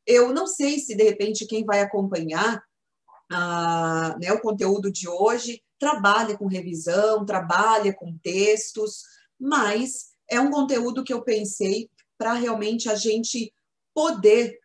eu não sei se, de repente, quem vai acompanhar né, o conteúdo de hoje trabalha com revisão, trabalha com textos, mas é um conteúdo que eu pensei para realmente a gente poder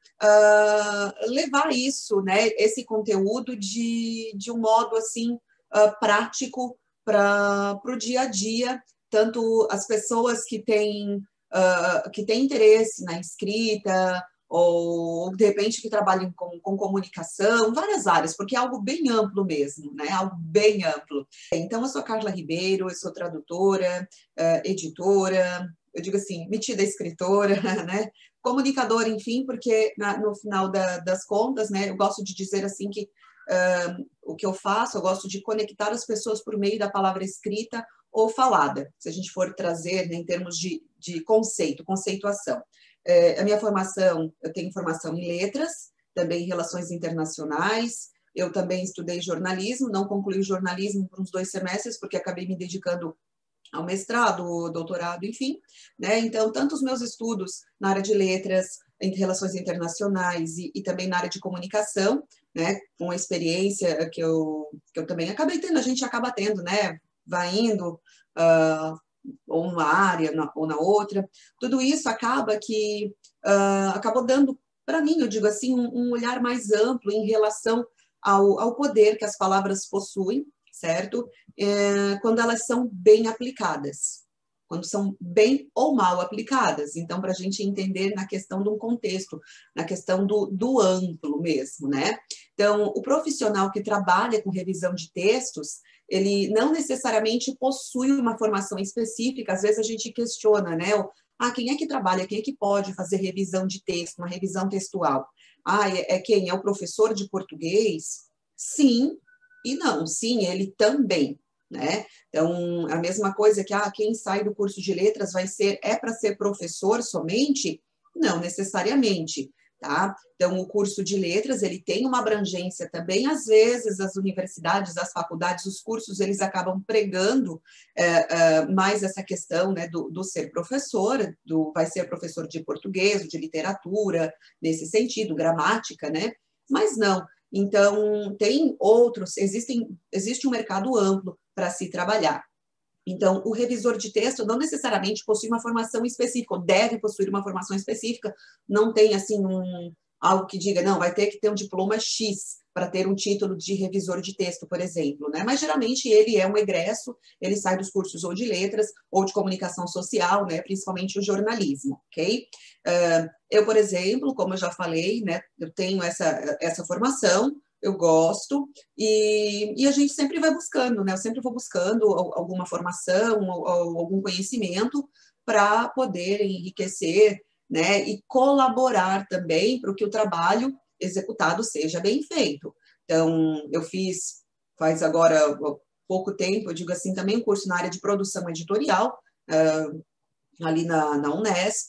levar isso, né, esse conteúdo de um modo assim prático para o dia a dia, tanto as pessoas que têm interesse na escrita, ou de repente que trabalhem com comunicação, várias áreas, porque é algo bem amplo mesmo, né? Algo bem amplo. Então, eu sou Carla Ribeiro, eu sou tradutora, editora, eu digo assim, metida escritora, né? Comunicadora, enfim, porque no final das contas, né, eu gosto de dizer assim que o que eu faço, eu gosto de conectar as pessoas por meio da palavra escrita ou falada, se a gente for trazer, né, em termos de conceituação. A minha formação, eu tenho formação em letras, também em relações internacionais, eu também estudei jornalismo, não concluí o jornalismo por uns 2 semestres, porque acabei me dedicando ao mestrado, doutorado, enfim, né? Então, tanto os meus estudos na área de letras, em relações internacionais e também na área de comunicação, né? Com a experiência que eu também acabei tendo, a gente acaba tendo, né? Vai indo ou numa área ou na outra, tudo isso acaba que acabou dando para mim, eu digo assim, um olhar mais amplo em relação ao poder que as palavras possuem, certo? Quando elas são bem aplicadas, quando são bem ou mal aplicadas. Então, para a gente entender na questão de um contexto, na questão do amplo mesmo, né? Então, o profissional que trabalha com revisão de textos, ele não necessariamente possui uma formação específica, às vezes a gente questiona, né? Quem é que trabalha, quem é que pode fazer revisão de texto, uma revisão textual? Quem? É o professor de português? Sim e não. Sim, ele também, né? Então, a mesma coisa que quem sai do curso de letras é para ser professor somente? Não necessariamente. Tá? Então, o curso de letras, ele tem uma abrangência também, às vezes as universidades, as faculdades, os cursos, eles acabam pregando mais essa questão, né, do ser professor, vai ser professor de português, de literatura, nesse sentido, gramática, né? Mas não. Então, tem outros, existe um mercado amplo para se trabalhar. Então, o revisor de texto não necessariamente possui uma formação específica, ou deve possuir uma formação específica, não tem, assim, algo que diga, não, vai ter que ter um diploma X para ter um título de revisor de texto, por exemplo, né? Mas, geralmente, ele é um egresso, ele sai dos cursos ou de letras, ou de comunicação social, né? Principalmente o jornalismo, ok? Eu, por exemplo, como eu já falei, né? Eu tenho essa formação, eu gosto, e a gente sempre vai buscando, né? Eu sempre vou buscando alguma formação, ou algum conhecimento para poder enriquecer, né? E colaborar também para que o trabalho executado seja bem feito. Então, eu fiz, faz agora pouco tempo, eu digo assim, também um curso na área de produção editorial, ali na Unesp,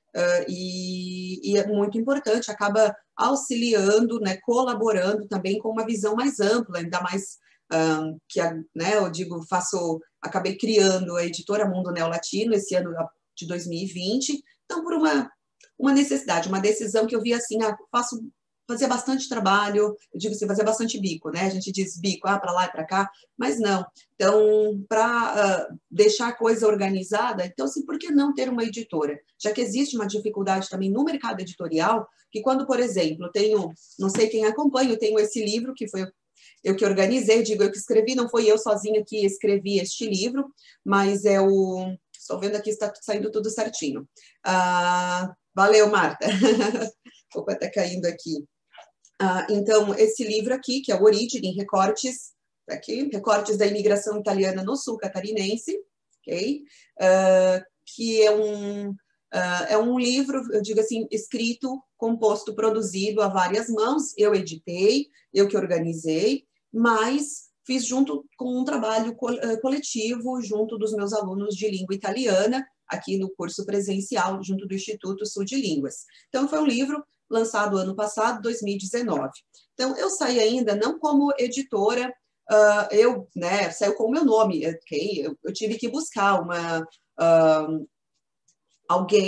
e é muito importante, acaba auxiliando, né, colaborando também com uma visão mais ampla, ainda mais né, eu digo, acabei criando a editora Mundo Neolatino esse ano de 2020, então por uma necessidade, uma decisão que eu vi assim, fazia bastante trabalho, eu digo assim, fazia bastante bico, né? A gente diz bico, para lá e para cá, mas não. Então, para deixar a coisa organizada, então, assim, por que não ter uma editora? Já que existe uma dificuldade também no mercado editorial, que quando, por exemplo, eu tenho, não sei quem acompanha, eu tenho esse livro, que foi eu que organizei, digo, eu que escrevi, não foi eu sozinha que escrevi este livro, mas estou vendo aqui, está saindo tudo certinho. Valeu, Marta. Opa, está caindo aqui. Então, esse livro aqui, que é o Origem, Recortes, aqui, Recortes da Imigração Italiana no Sul Catarinense, ok? Que é um livro, eu digo assim, escrito, composto, produzido a várias mãos, eu editei, eu que organizei, mas fiz junto com um trabalho coletivo, junto dos meus alunos de língua italiana, aqui no curso presencial, junto do Instituto Sul de Línguas. Então, foi um livro lançado ano passado, 2019. Então, eu saí ainda não como editora, saiu com o meu nome, ok? Eu tive que buscar alguém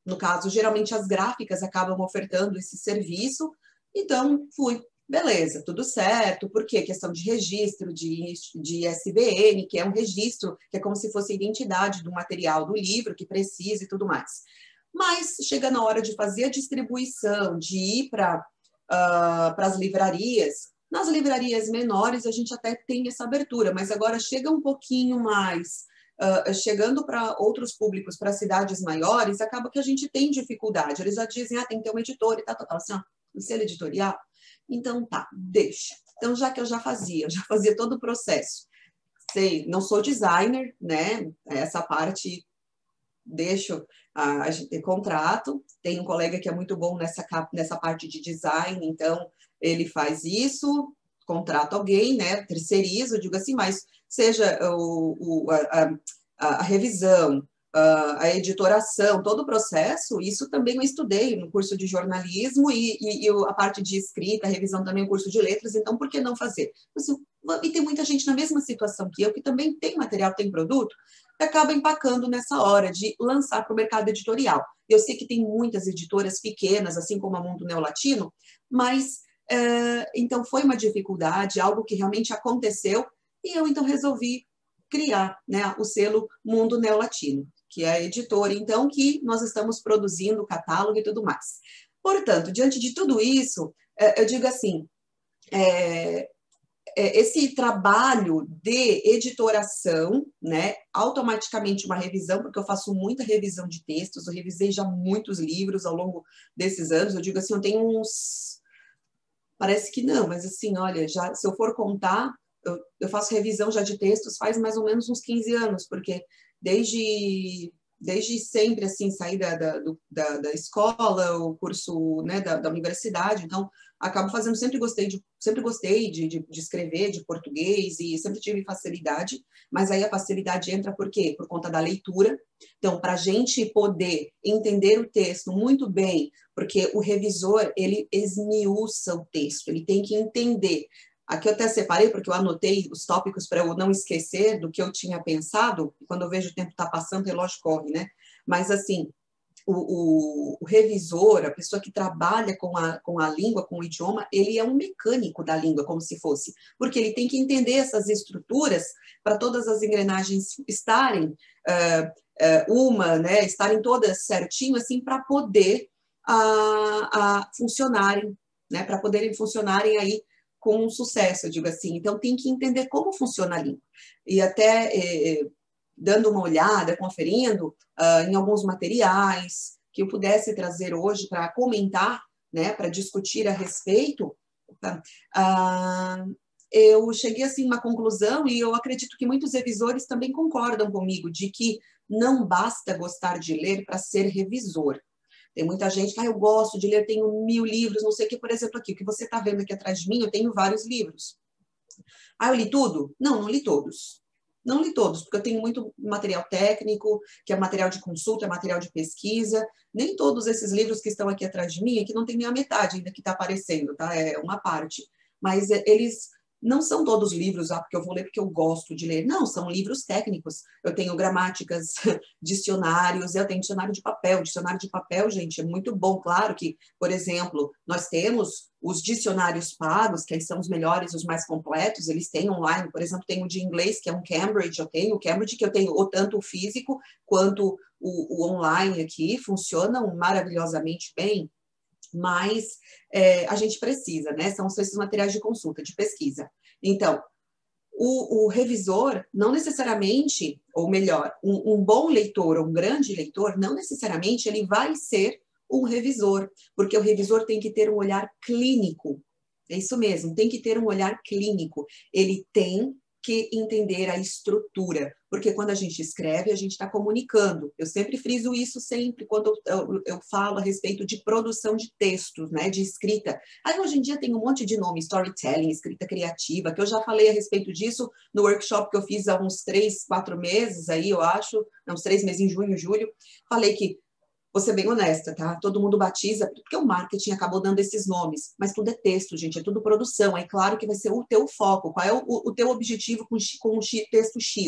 No caso, geralmente as gráficas acabam ofertando esse serviço, então fui. Beleza, tudo certo, porque questão de registro de ISBN, que é um registro, que é como se fosse a identidade do material do livro, que precisa e tudo mais. Mas chega na hora de fazer a distribuição, de ir para as livrarias. Nas livrarias menores, a gente até tem essa abertura, mas agora chega um pouquinho mais, chegando para outros públicos, para cidades maiores, acaba que a gente tem dificuldade. Eles já dizem, tem que ter uma editora e tal, assim, o selo editorial. Então, tá, deixa. Então, já que eu já fazia todo o processo. Sei, não sou designer, né? Essa parte deixo a gente contrato. Tem um colega que é muito bom nessa parte de design, então ele faz isso, contrata alguém, né? Terceirizo, digo assim, mas seja a revisão, a editoração, todo o processo, isso também eu estudei no curso de jornalismo e a parte de escrita, a revisão também no curso de letras, então por que não fazer? Assim, e tem muita gente na mesma situação que eu, que também tem material, tem produto, e acaba empacando nessa hora de lançar para o mercado editorial. Eu sei que tem muitas editoras pequenas, assim como a Mundo Neolatino, mas então foi uma dificuldade, algo que realmente aconteceu, e eu então resolvi criar, né, o selo Mundo Neolatino, que é a editora, então, que nós estamos produzindo o catálogo e tudo mais. Portanto, diante de tudo isso, eu digo assim, esse trabalho de editoração, né, automaticamente uma revisão, porque eu faço muita revisão de textos, eu revisei já muitos livros ao longo desses anos, eu digo assim, eu tenho uns, parece que não, mas assim, olha, já, se eu for contar, eu faço revisão já de textos faz mais ou menos uns 15 anos, porque desde sempre, assim, saí da escola, o curso, né, da universidade, então, acabo fazendo, sempre gostei de escrever, de português, e sempre tive facilidade, mas aí a facilidade entra por quê? Por conta da leitura. Então, para a gente poder entender o texto muito bem, porque o revisor, ele esmiuça o texto, ele tem que entender. Aqui eu até separei, porque eu anotei os tópicos para eu não esquecer do que eu tinha pensado, e quando eu vejo o tempo está passando, o relógio corre, né? Mas, assim, o revisor, a pessoa que trabalha com a língua, com o idioma, ele é um mecânico da língua, como se fosse, porque ele tem que entender essas estruturas para todas as engrenagens estarem né, estarem todas certinho, assim, para poder funcionarem, né, para poderem funcionarem aí com sucesso, eu digo assim. Então, tem que entender como funciona a língua. E até dando uma olhada, conferindo em alguns materiais que eu pudesse trazer hoje para comentar, né, para discutir a respeito, eu cheguei assim a uma conclusão, e eu acredito que muitos revisores também concordam comigo, de que não basta gostar de ler para ser revisor. Tem muita gente que, eu gosto de ler, tenho 1000 livros, não sei o que, por exemplo, aqui, o que você está vendo aqui atrás de mim, eu tenho vários livros. Eu li tudo? Não, não li todos. Não li todos, porque eu tenho muito material técnico, que é material de consulta, é material de pesquisa. Nem todos esses livros que estão aqui atrás de mim, aqui não tem nem a metade ainda que está aparecendo, tá? É uma parte. Mas eles não são todos livros, porque eu vou ler porque eu gosto de ler. Não, são livros técnicos. Eu tenho gramáticas, dicionários, eu tenho dicionário de papel. Dicionário de papel, gente, é muito bom. Claro que, por exemplo, nós temos os dicionários pagos, que eles são os melhores, os mais completos, eles têm online. Por exemplo, tem o de inglês, que é um Cambridge, eu tenho o Cambridge, que eu tenho tanto o físico quanto o online aqui, funcionam maravilhosamente bem. Mas a gente precisa, né? São esses materiais de consulta, de pesquisa. Então, o revisor, não necessariamente, ou melhor, um bom leitor, um grande leitor, não necessariamente ele vai ser um revisor, porque o revisor tem que ter um olhar clínico. É isso mesmo, tem que ter um olhar clínico. Ele tem que entender a estrutura, porque quando a gente escreve, a gente está comunicando. Eu sempre friso isso sempre quando eu falo a respeito de produção de textos, né, de escrita. Aí hoje em dia tem um monte de nome, storytelling, escrita criativa, que eu já falei a respeito disso no workshop que eu fiz há uns 3, 4 meses aí, eu acho, uns 3 meses em junho, julho. Falei que, vou ser bem honesta, tá? Todo mundo batiza, porque o marketing acabou dando esses nomes, mas tudo é texto, gente, é tudo produção. Aí, claro que vai ser o teu foco, qual é o teu objetivo com o texto X.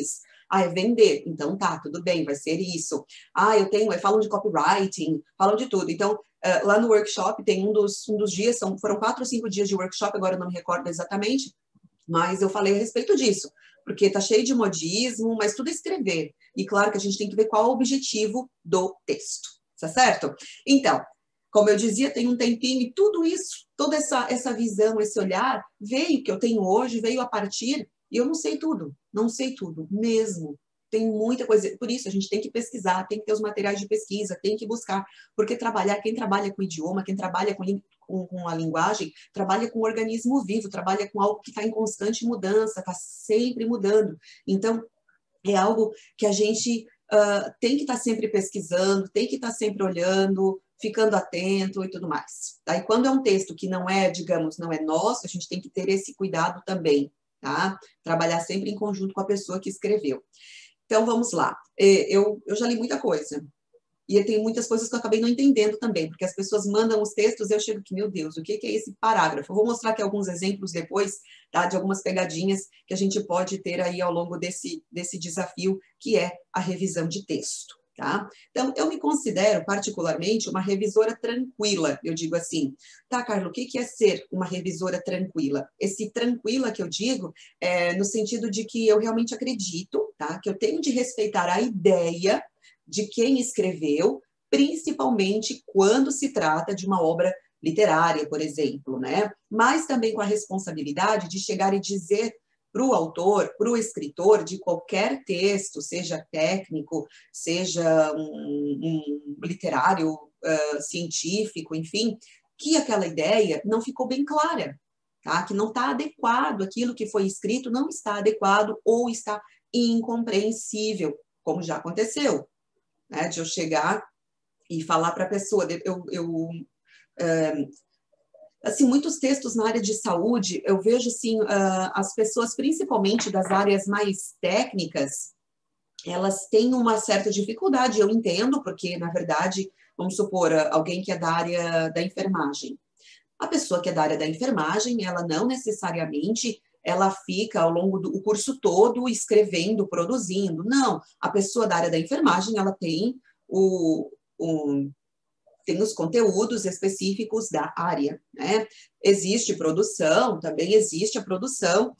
Ah, é vender. Então tá, tudo bem, vai ser isso. Ah, falam de copywriting, falam de tudo. Então, lá no workshop tem um dos dias, foram 4 ou 5 dias de workshop, agora eu não me recordo exatamente, mas eu falei a respeito disso, porque tá cheio de modismo, mas tudo é escrever. E claro que a gente tem que ver qual é o objetivo do texto, tá certo? Então, como eu dizia, tem um tempinho e tudo isso, toda essa visão, esse olhar, que eu tenho hoje, veio a partir, e eu não sei tudo mesmo. Tem muita coisa, por isso a gente tem que pesquisar, tem que ter os materiais de pesquisa, tem que buscar, porque quem trabalha com idioma, quem trabalha com a linguagem, trabalha com um organismo vivo, trabalha com algo que está em constante mudança, está sempre mudando. Então, é algo que a gente tem que estar sempre pesquisando, tem que estar sempre olhando, ficando atento e tudo mais. Aí, quando é um texto que não é, digamos, não é nosso, a gente tem que ter esse cuidado também, tá? Trabalhar sempre em conjunto com a pessoa que escreveu. Então, vamos lá. Eu já li muita coisa. E tem muitas coisas que eu acabei não entendendo também, porque as pessoas mandam os textos e eu chego aqui, meu Deus, o que é esse parágrafo? Eu vou mostrar aqui alguns exemplos depois, tá, de algumas pegadinhas que a gente pode ter aí ao longo desse desafio, que é a revisão de texto, tá? Então, eu me considero particularmente uma revisora tranquila, eu digo assim. Tá, Carla, o que é ser uma revisora tranquila? Esse tranquila que eu digo é no sentido de que eu realmente acredito, tá, que eu tenho de respeitar a ideia de quem escreveu, principalmente quando se trata de uma obra literária, por exemplo, né? Mas também com a responsabilidade de chegar e dizer para o autor, para o escritor de qualquer texto, seja técnico, seja um literário, científico, enfim, que aquela ideia não ficou bem clara, tá? Que não está adequado, aquilo que foi escrito não está adequado ou está incompreensível, como já aconteceu. Né, de eu chegar e falar para a pessoa, assim, muitos textos na área de saúde, eu vejo, assim, as pessoas, principalmente das áreas mais técnicas, elas têm uma certa dificuldade, eu entendo, porque, na verdade, vamos supor, alguém que é da área da enfermagem. A pessoa que é da área da enfermagem, ela não necessariamente ela fica ao longo do curso todo escrevendo, produzindo. Não, a pessoa da área da enfermagem, ela tem tem os conteúdos específicos da área, né? Existe produção, também existe a produção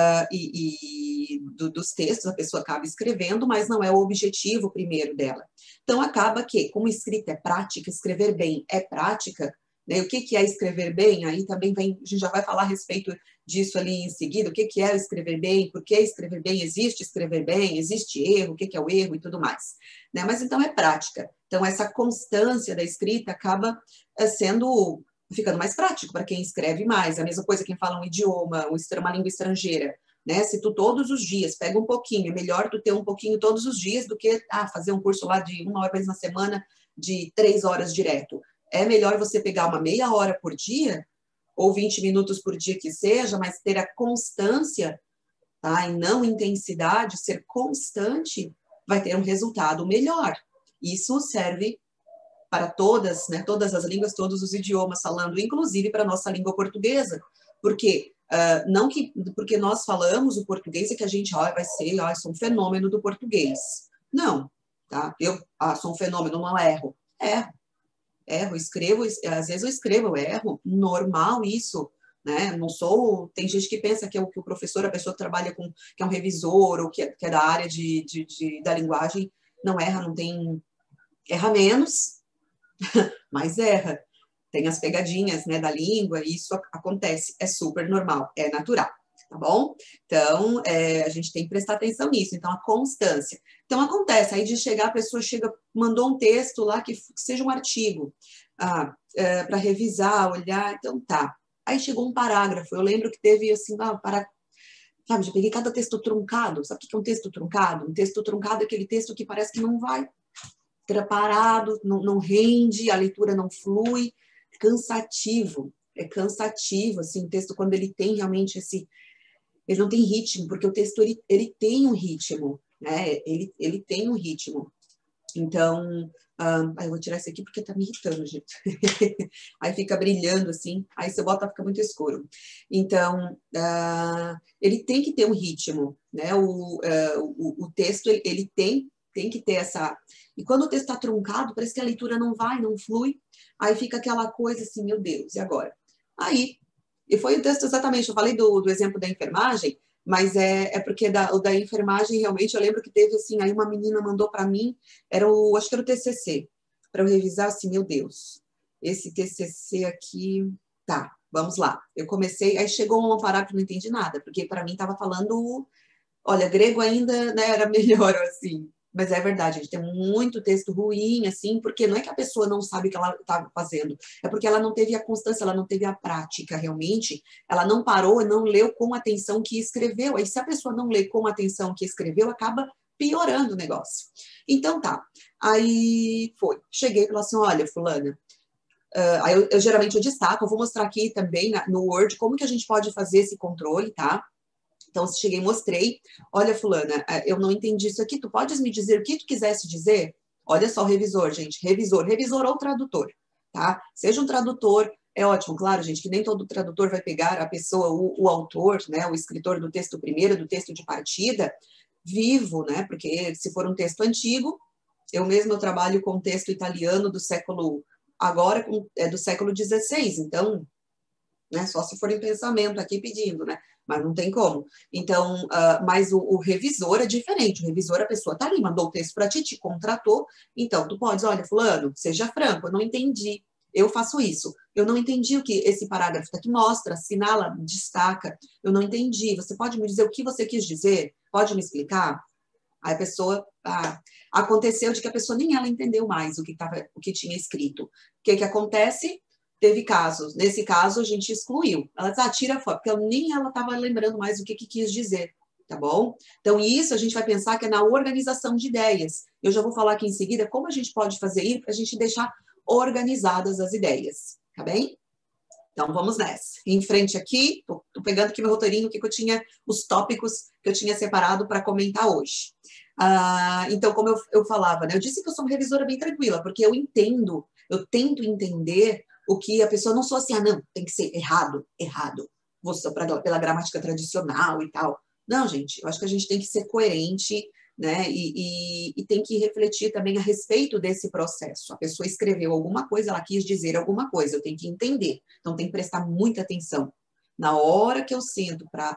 dos textos, a pessoa acaba escrevendo, mas não é o objetivo primeiro dela. Então, acaba que, como escrita é prática, escrever bem é prática, né? O que é escrever bem? Aí também a gente já vai falar a respeito disso ali em seguida, o que é escrever bem, por que escrever bem, existe erro, o que é o erro e tudo mais. Né? Mas então é prática. Então essa constância da escrita acaba ficando mais prático para quem escreve mais. A mesma coisa quem fala um idioma, uma língua estrangeira. Né? Se tu todos os dias pega um pouquinho, é melhor tu ter um pouquinho todos os dias do que fazer um curso lá de 1 hora na semana, de 3 horas direto. É melhor você pegar uma meia hora por dia, ou 20 minutos por dia que seja, mas ter a constância, tá? E não intensidade, ser constante, vai ter um resultado melhor. Isso serve para todas, né, todas as línguas, todos os idiomas, falando inclusive para a nossa língua portuguesa, porque não porque nós falamos o português é que a gente sou um fenômeno do português. Não, tá? Eu sou um fenômeno, não erro. Erro, escrevo, às vezes eu escrevo, eu erro, normal isso, né? Não sou, tem gente que pensa que o professor, a pessoa que trabalha que é um revisor ou que é da área da linguagem, não erra, não tem, erra menos, mas erra. Tem as pegadinhas, né, da língua, e isso acontece, é super normal, é natural, tá bom? Então, a gente tem que prestar atenção nisso, então a constância. Então, acontece, aí de chegar, a pessoa mandou um texto lá que seja um artigo, para revisar, olhar, então tá. Aí chegou um parágrafo, eu lembro que teve assim, sabe, eu peguei cada texto truncado, sabe o que é um texto truncado? Um texto truncado é aquele texto que parece que não vai, parado, não rende, a leitura não flui, é cansativo, assim, o texto quando ele tem realmente ele não tem ritmo, porque o texto ele tem um ritmo, né? Ele tem um ritmo. Então, eu vou tirar esse aqui porque tá me irritando, gente. Aí fica brilhando assim, aí você bota, fica muito escuro. Então, ele tem que ter um ritmo, né? O texto, ele tem que ter essa... E quando o texto está truncado, parece que a leitura não vai, não flui, aí fica aquela coisa assim, meu Deus, e agora? Aí, e foi o texto exatamente, eu falei do exemplo da enfermagem, mas é porque o da enfermagem, realmente, eu lembro que teve, assim, aí uma menina mandou para mim, acho que era o TCC, para eu revisar, assim, meu Deus, esse TCC aqui, tá, vamos lá. Eu comecei, aí chegou uma parágrafo que não entendi nada, porque para mim estava falando, olha, grego ainda, né, era melhor, assim, mas é verdade, a gente tem muito texto ruim, assim, porque não é que a pessoa não sabe o que ela está fazendo, é porque ela não teve a constância, ela não teve a prática, realmente, ela não parou e não leu com atenção o que escreveu, aí se a pessoa não lê com atenção o que escreveu, acaba piorando o negócio. Então tá, aí foi, cheguei e falei assim, olha, fulana, aí eu geralmente eu destaco, eu vou mostrar aqui também no Word como que a gente pode fazer esse controle, tá? Então, cheguei e mostrei, olha, fulana, eu não entendi isso aqui, tu podes me dizer o que tu quisesse dizer? Olha só o revisor, gente, revisor ou tradutor, tá? Seja um tradutor, é ótimo, claro, gente, que nem todo tradutor vai pegar a pessoa, o autor, né, o escritor do texto primeiro, do texto de partida, vivo, né, porque se for um texto antigo, eu mesma trabalho com texto italiano do século, agora é do século XVI, então, né, só se for em pensamento aqui pedindo, né, mas não tem como. Então, mas o revisor é diferente. O revisor, a pessoa tá ali, mandou o texto para ti, te contratou. Então, tu podes, olha, fulano, seja franco, eu não entendi. Eu faço isso. Eu não entendi o que esse parágrafo aqui mostra, assinala, destaca. Eu não entendi. Você pode me dizer o que você quis dizer? Pode me explicar? Aí a pessoa, aconteceu de que a pessoa nem ela entendeu mais o que tinha escrito. O que que acontece? Teve casos. Nesse caso, a gente excluiu. Ela disse, tira a foto, porque nem ela estava lembrando mais o que quis dizer, tá bom? Então, isso a gente vai pensar que é na organização de ideias. Eu já vou falar aqui em seguida como a gente pode fazer isso para a gente deixar organizadas as ideias, tá bem? Então, vamos nessa. Em frente aqui, estou pegando aqui meu roteirinho, que eu tinha, os tópicos que eu tinha separado para comentar hoje. Então, como eu falava, né, eu disse que eu sou uma revisora bem tranquila, porque eu entendo, eu tento entender o que a pessoa, não sou assim, não, tem que ser errado, vou só pela gramática tradicional e tal. Não, gente, eu acho que a gente tem que ser coerente, né, e tem que refletir também a respeito desse processo. A pessoa escreveu alguma coisa, ela quis dizer alguma coisa, eu tenho que entender. Então, tem que prestar muita atenção. Na hora que eu sinto para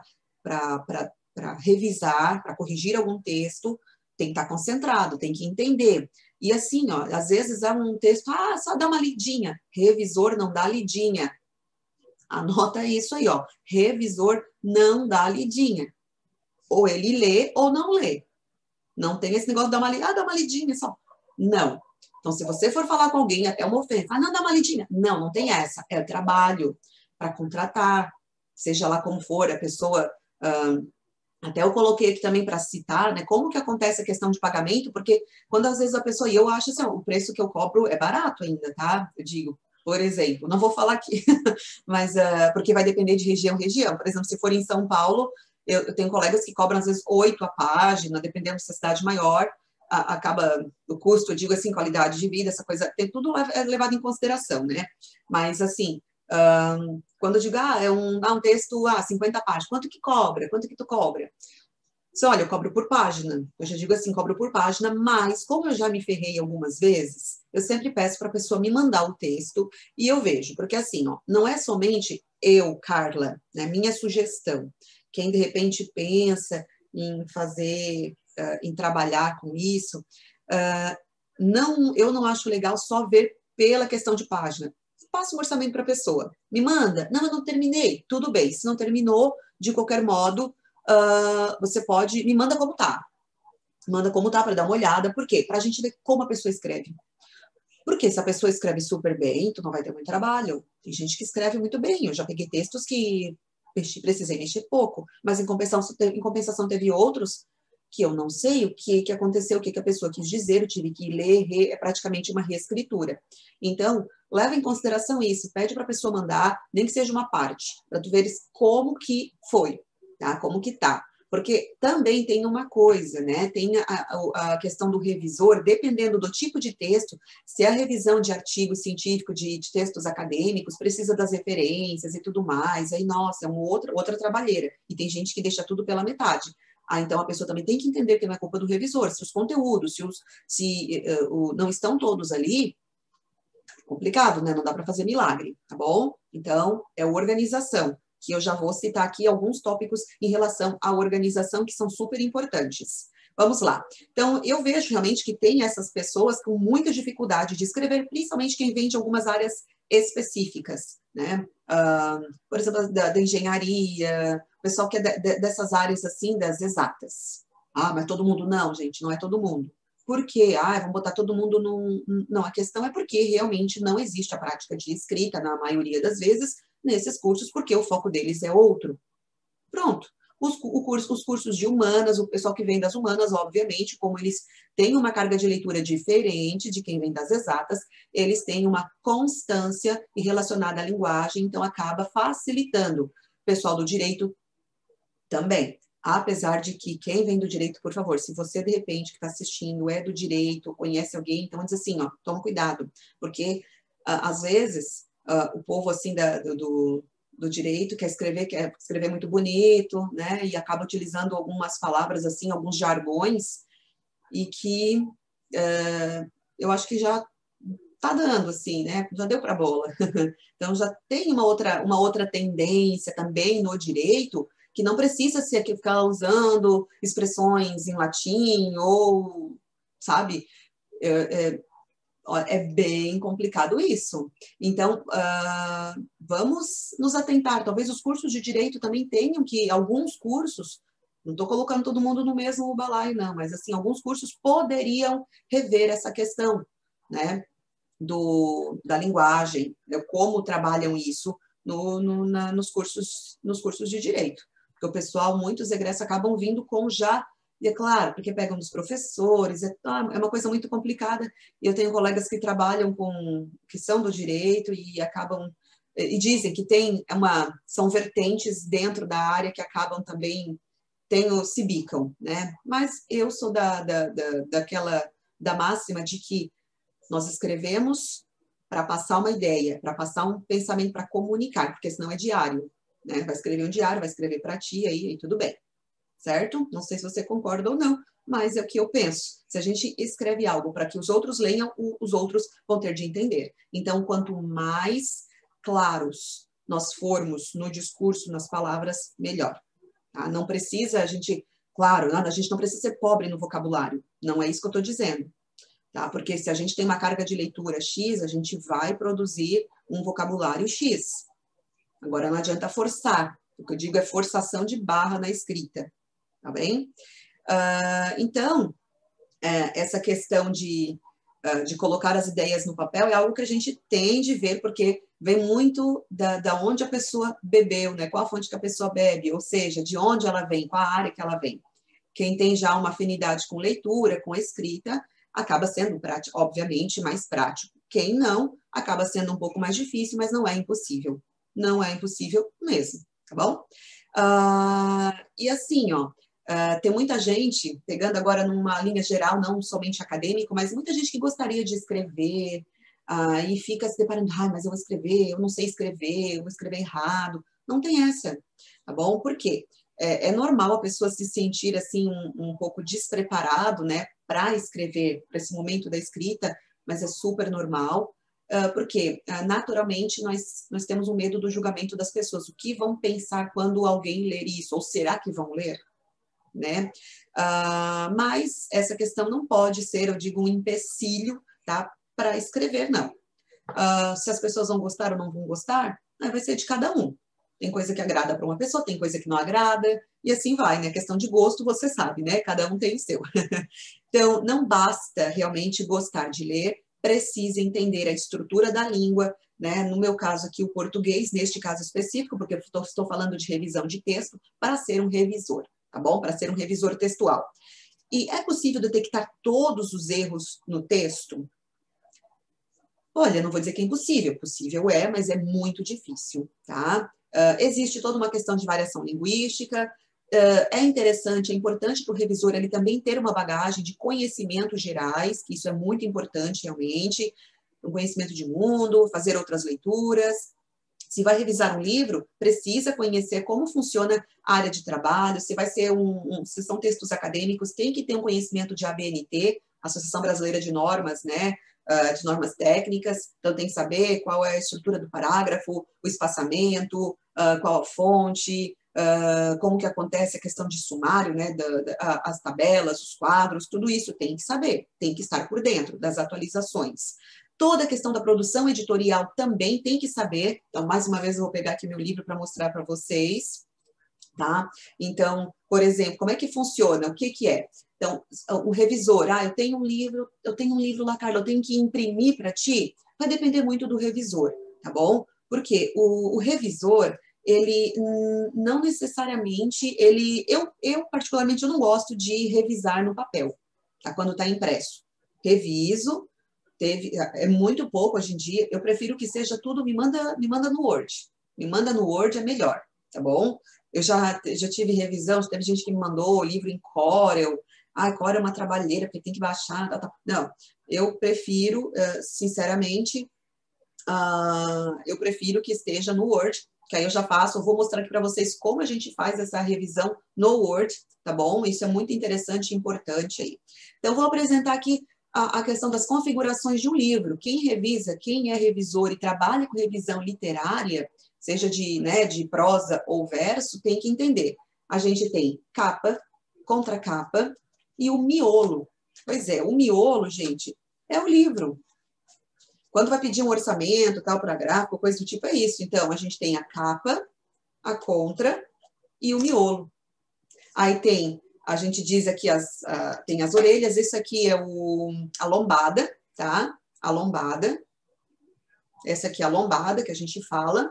revisar, para corrigir algum texto, tem que estar concentrado, tem que entender. E assim, ó, às vezes é um texto, só dá uma lidinha. Revisor não dá lidinha. Anota isso aí, ó. Revisor não dá lidinha. Ou ele lê ou não lê. Não tem esse negócio de dar uma lidinha só. Não. Então, se você for falar com alguém, até uma ofensa, não, dá uma lidinha. Não, não tem essa. É trabalho para contratar, seja lá como for, a pessoa... até eu coloquei aqui também para citar, né, como que acontece a questão de pagamento, porque quando às vezes a pessoa, e eu acho assim, o preço que eu cobro é barato ainda, tá? Eu digo, por exemplo, não vou falar aqui, mas porque vai depender de região. Por exemplo, se for em São Paulo, eu tenho colegas que cobram às vezes 8 a página, dependendo se a cidade maior, acaba o custo, eu digo assim, qualidade de vida, essa coisa, tem tudo levado em consideração, né? Mas assim, quando eu digo, é um texto, 50 páginas, quanto que cobra? Quanto que tu cobra? Olha, eu cobro por página. Eu já digo assim, cobro por página, mas como eu já me ferrei algumas vezes, eu sempre peço para a pessoa me mandar o texto e eu vejo, porque assim, ó, não é somente eu, Carla, né, minha sugestão. Quem de repente pensa em fazer, em trabalhar com isso, eu não acho legal só ver pela questão de página. Passa um orçamento para a pessoa, me manda. Não, eu não terminei. Tudo bem, se não terminou, de qualquer modo, você pode, me manda como tá. Manda como tá para dar uma olhada. Por quê? Para a gente ver como a pessoa escreve. Porque se a pessoa escreve super bem, tu não vai ter muito trabalho. Tem gente que escreve muito bem. Eu já peguei textos que precisei mexer pouco, mas em compensação teve outros que eu não sei o que aconteceu, o que a pessoa quis dizer, eu tive que ler, é praticamente uma reescritura. Então, leva em consideração isso, pede para a pessoa mandar, nem que seja uma parte, para tu veres como que foi, tá? Como que tá. Porque também tem uma coisa, né? Tem a questão do revisor, dependendo do tipo de texto, se a revisão de artigo científico, de textos acadêmicos, precisa das referências e tudo mais, aí, nossa, é uma outra trabalheira. E tem gente que deixa tudo pela metade. Então, a pessoa também tem que entender que não é culpa do revisor. Se os conteúdos, não estão todos ali, complicado, né? Não dá para fazer milagre, tá bom? Então, é organização, que eu já vou citar aqui alguns tópicos em relação à organização que são super importantes. Vamos lá. Então, eu vejo realmente que tem essas pessoas com muita dificuldade de escrever, principalmente quem vem de algumas áreas específicas, né? Por exemplo, da engenharia, o pessoal que é dessas áreas, assim, das exatas. Ah, mas todo mundo não, gente, não é todo mundo. Por quê? Ah, vamos botar todo mundo num... Não, a questão é porque realmente não existe a prática de escrita, na maioria das vezes, nesses cursos, porque o foco deles é outro. Pronto. Os cursos de humanas, o pessoal que vem das humanas, obviamente, como eles têm uma carga de leitura diferente de quem vem das exatas, eles têm uma constância relacionada à linguagem, então acaba facilitando. O pessoal do direito também. Apesar de que quem vem do direito, por favor, se você de repente que está assistindo é do direito, conhece alguém, então diz assim, ó, toma cuidado, porque às vezes o povo assim do direito quer escrever muito bonito, né, e acaba utilizando algumas palavras assim, alguns jargões, e que eu acho que já tá dando assim, né, já deu para bola. Então já tem uma outra tendência também no direito, que não precisa ser que ficar usando expressões em latim ou, sabe, é bem complicado isso. Então, vamos nos atentar. Talvez os cursos de direito também tenham que, alguns cursos, não estou colocando todo mundo no mesmo balaio, não, mas assim, alguns cursos poderiam rever essa questão, né, da linguagem, né, como trabalham isso nos cursos de direito. Porque o pessoal, muitos egressos acabam vindo com já, e é claro, porque pegam dos professores, é uma coisa muito complicada. E eu tenho colegas que trabalham que são do direito e acabam, e dizem que são vertentes dentro da área que acabam também, se bicam, né? Mas eu sou da máxima de que nós escrevemos para passar uma ideia, para passar um pensamento, para comunicar, porque senão é diário, né? Vai escrever um diário, vai escrever para ti, aí tudo bem, certo? Não sei se você concorda ou não, mas é o que eu penso. Se a gente escreve algo para que os outros leiam, os outros vão ter de entender. Então, quanto mais claros nós formos no discurso, nas palavras, melhor. Tá? Não precisa claro, a gente não precisa ser pobre no vocabulário, não é isso que eu estou dizendo. Tá? Porque se a gente tem uma carga de leitura X, a gente vai produzir um vocabulário X. Agora, não adianta forçar. O que eu digo é forçação de barra na escrita. Tá bem? Então, essa questão de colocar as ideias no papel é algo que a gente tem de ver, porque vem muito da onde a pessoa bebeu, né? Qual a fonte que a pessoa bebe, ou seja, de onde ela vem, qual a área que ela vem. Quem tem já uma afinidade com leitura, com escrita, acaba sendo, obviamente, mais prático. Quem não, acaba sendo um pouco mais difícil, mas não é impossível. Não é impossível mesmo, tá bom? E assim, ó, tem muita gente, pegando agora numa linha geral, não somente acadêmico, mas muita gente que gostaria de escrever e fica se deparando, mas eu vou escrever, eu não sei escrever, eu vou escrever errado. Não tem essa, tá bom? Por quê? É normal a pessoa se sentir assim um pouco despreparado, né, para escrever, para esse momento da escrita, mas é super normal, porque naturalmente nós temos um medo do julgamento das pessoas. O que vão pensar quando alguém ler isso? Ou será que vão ler? Né? Mas essa questão não pode ser, eu digo, um empecilho, tá, para escrever, não. Se as pessoas vão gostar ou não vão gostar, vai ser de cada um. Tem coisa que agrada para uma pessoa, tem coisa que não agrada, e assim vai, né? Questão de gosto, você sabe, né? Cada um tem o seu. Então, não basta realmente gostar de ler, precisa entender a estrutura da língua, né? No meu caso aqui, o português, neste caso específico, porque eu estou falando de revisão de texto, para ser um revisor, tá bom? Para ser um revisor textual. E é possível detectar todos os erros no texto? Olha, não vou dizer que é impossível, possível mas é muito difícil, tá? Existe toda uma questão de variação linguística, é interessante, é importante para o revisor ele também ter uma bagagem de conhecimentos gerais, que isso é muito importante realmente, um conhecimento de mundo, fazer outras leituras. Se vai revisar um livro, precisa conhecer como funciona a área de trabalho, se vai ser se são textos acadêmicos, tem que ter um conhecimento de ABNT, Associação Brasileira de Normas, né? De normas técnicas, então tem que saber qual é a estrutura do parágrafo, o espaçamento, qual a fonte, como que acontece a questão de sumário, né, as tabelas, os quadros, tudo isso tem que saber, tem que estar por dentro das atualizações. Toda a questão da produção editorial também tem que saber, então, mais uma vez, eu vou pegar aqui meu livro para mostrar para vocês, tá? Então, por exemplo, como é que funciona? O que que é? Então, o revisor, eu tenho um livro lá, Carla, eu tenho que imprimir para ti? Vai depender muito do revisor, tá bom? Porque o revisor, ele não necessariamente, eu particularmente, eu não gosto de revisar no papel, tá? Quando está impresso. Reviso, é muito pouco hoje em dia, eu prefiro que seja tudo, me manda no Word. Me manda no Word é melhor, tá bom? Eu já tive revisão, teve gente que me mandou o livro em Corel. Corel é uma trabalheira, porque tem que baixar. Não, eu prefiro, sinceramente, eu prefiro que esteja no Word, que aí eu já faço, eu vou mostrar aqui para vocês como a gente faz essa revisão no Word, tá bom? Isso é muito interessante e importante aí. Então, eu vou apresentar aqui a questão das configurações de um livro. Quem revisa, quem é revisor e trabalha com revisão literária, seja de prosa ou verso, tem que entender. A gente tem capa, contracapa e o miolo. Pois é, o miolo, gente, é o livro. Quando vai pedir um orçamento, tal, para gráfico, coisa do tipo, é isso. Então, a gente tem a capa, a contra e o miolo. Aí a gente diz aqui, tem as orelhas, isso aqui é a lombada, tá? A lombada. Essa aqui é a lombada que a gente fala.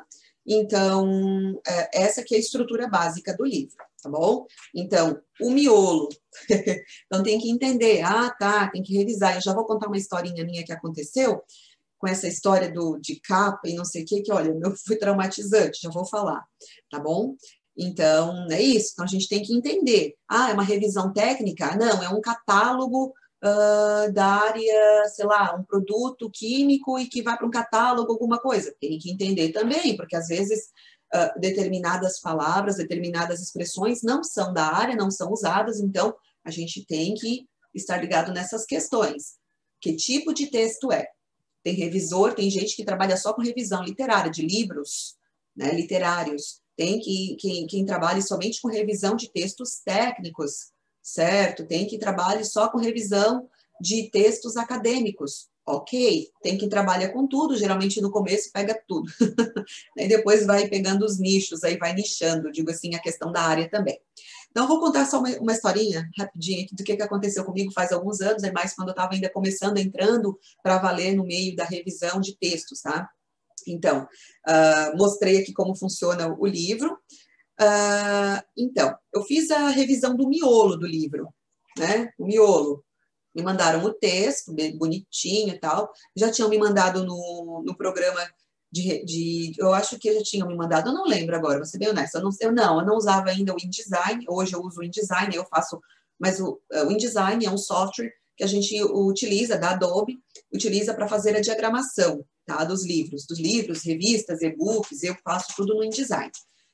Então, essa aqui é a estrutura básica do livro, tá bom? Então, o miolo. Então, tem que entender. Tem que revisar. Eu já vou contar uma historinha minha que aconteceu com essa história de capa e não sei o que, olha, eu fui traumatizante, já vou falar, tá bom? Então, é isso. Então, a gente tem que entender. É uma revisão técnica? Não, é um catálogo da área, sei lá, um produto químico e que vai para um catálogo, alguma coisa. Tem que entender também, porque às vezes determinadas palavras, determinadas expressões não são da área, não são usadas, então a gente tem que estar ligado nessas questões. Que tipo de texto é? Tem revisor, tem gente que trabalha só com revisão literária, de livros, né, literários. Tem quem trabalhe somente com revisão de textos técnicos, certo? Tem que trabalhe só com revisão de textos acadêmicos. Ok, tem quem trabalha com tudo, geralmente no começo pega tudo. E depois vai pegando os nichos, aí vai nichando, digo assim, a questão da área também. Então, vou contar só uma historinha rapidinho aqui do que aconteceu comigo faz alguns anos, é mais quando eu estava ainda começando, entrando para valer no meio da revisão de textos, tá? Então, mostrei aqui como funciona o livro. Então, eu fiz a revisão do miolo do livro, né? O miolo. Me mandaram o texto, bem bonitinho e tal. Já tinham me mandado no programa eu acho que já tinham me mandado, eu não lembro agora, vou ser bem honesta, eu não usava ainda o InDesign, hoje eu uso o InDesign, eu faço, mas o InDesign é um software que a gente utiliza, da Adobe, utiliza para fazer a diagramação, tá, dos livros, revistas, e-books, eu faço tudo no InDesign.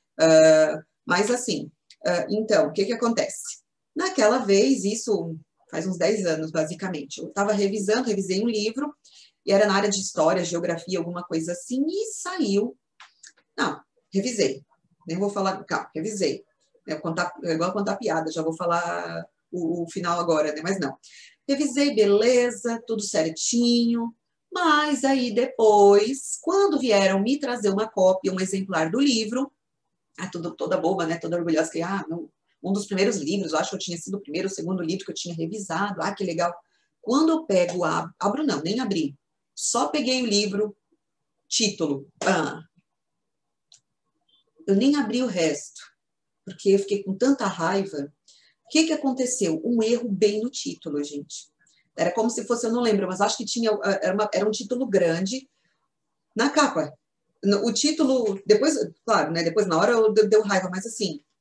Mas assim, então, o que acontece? Naquela vez, isso faz uns 10 anos, basicamente, eu estava revisei um livro, e era na área de história, geografia, alguma coisa assim, e saiu. Não, revisei. Nem vou falar, calma, revisei. É igual contar piada, já vou falar o final agora, né? Mas não. Revisei, beleza, tudo certinho. Mas aí depois, quando vieram me trazer uma cópia, um exemplar do livro, toda boba, né? Toda orgulhosa, que um dos primeiros livros, eu acho que eu tinha sido o primeiro ou segundo livro que eu tinha revisado. Que legal. Quando eu pego, abro não, nem abri. Só peguei o livro, título. Eu nem abri o resto, porque eu fiquei com tanta raiva. O que aconteceu? Um erro bem no título, gente. Era como se fosse, eu não lembro, mas acho que era um título grande na capa. O título, depois, claro, né? Depois na hora deu raiva, mas assim,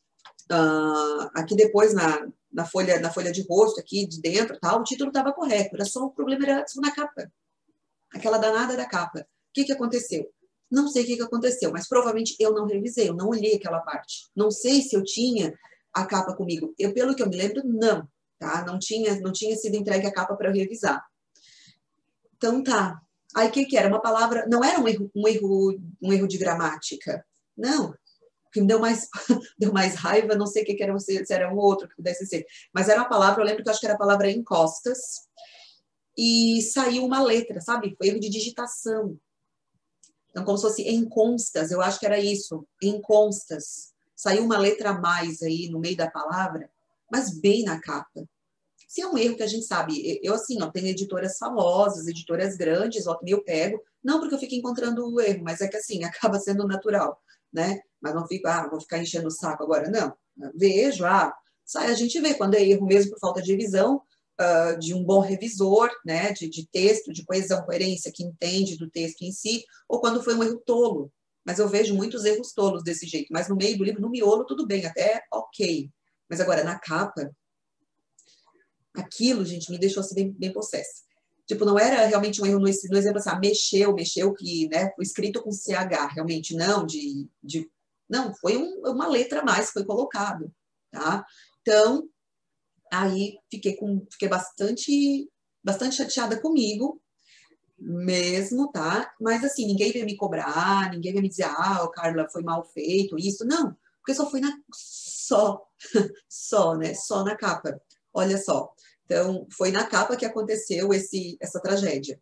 Aqui depois, na folha de rosto, aqui de dentro, tal, o título estava correto, era só o problema era só na capa, aquela danada da capa. O que aconteceu? Não sei o que aconteceu, mas provavelmente eu não revisei, eu não olhei aquela parte. Não sei se eu tinha a capa comigo. Pelo que eu me lembro, não, tá? Não tinha sido entregue a capa para eu revisar. Então tá. Aí o que era? Uma palavra, não era um erro de gramática. Não. O que me deu mais raiva, não sei o que era, se era um outro que pudesse ser. Mas era uma palavra, eu lembro que eu acho que era a palavra encostas, e saiu uma letra, sabe? Foi erro de digitação. Então, como se fosse enconstas, eu acho que era isso, enconstas. Saiu uma letra a mais aí no meio da palavra, mas bem na capa. Se é um erro que a gente sabe, eu assim, ó, tenho editoras famosas, editoras grandes, ó, eu pego, não porque eu fico encontrando o erro, mas é que assim, acaba sendo natural, né? Mas não fico, vou ficar enchendo o saco agora, não. Vejo, sai, a gente vê quando é erro mesmo por falta de revisão, de um bom revisor, né, de texto, de coesão, coerência, que entende do texto em si, ou quando foi um erro tolo. Mas eu vejo muitos erros tolos desse jeito. Mas no meio do livro, no miolo, tudo bem, até ok. Mas agora, na capa, aquilo, gente, me deixou assim bem possessa. Tipo, não era realmente um erro no exemplo assim, mexeu, que, né, foi escrito com CH, realmente, não, não, foi uma letra a mais que foi colocado, tá? Então, aí fiquei bastante chateada comigo mesmo, tá? Mas assim, ninguém veio me cobrar, ninguém veio me dizer, Carla, foi mal feito, isso, não, porque só foi só, né? Só na capa. Olha só. Então, foi na capa que aconteceu essa tragédia.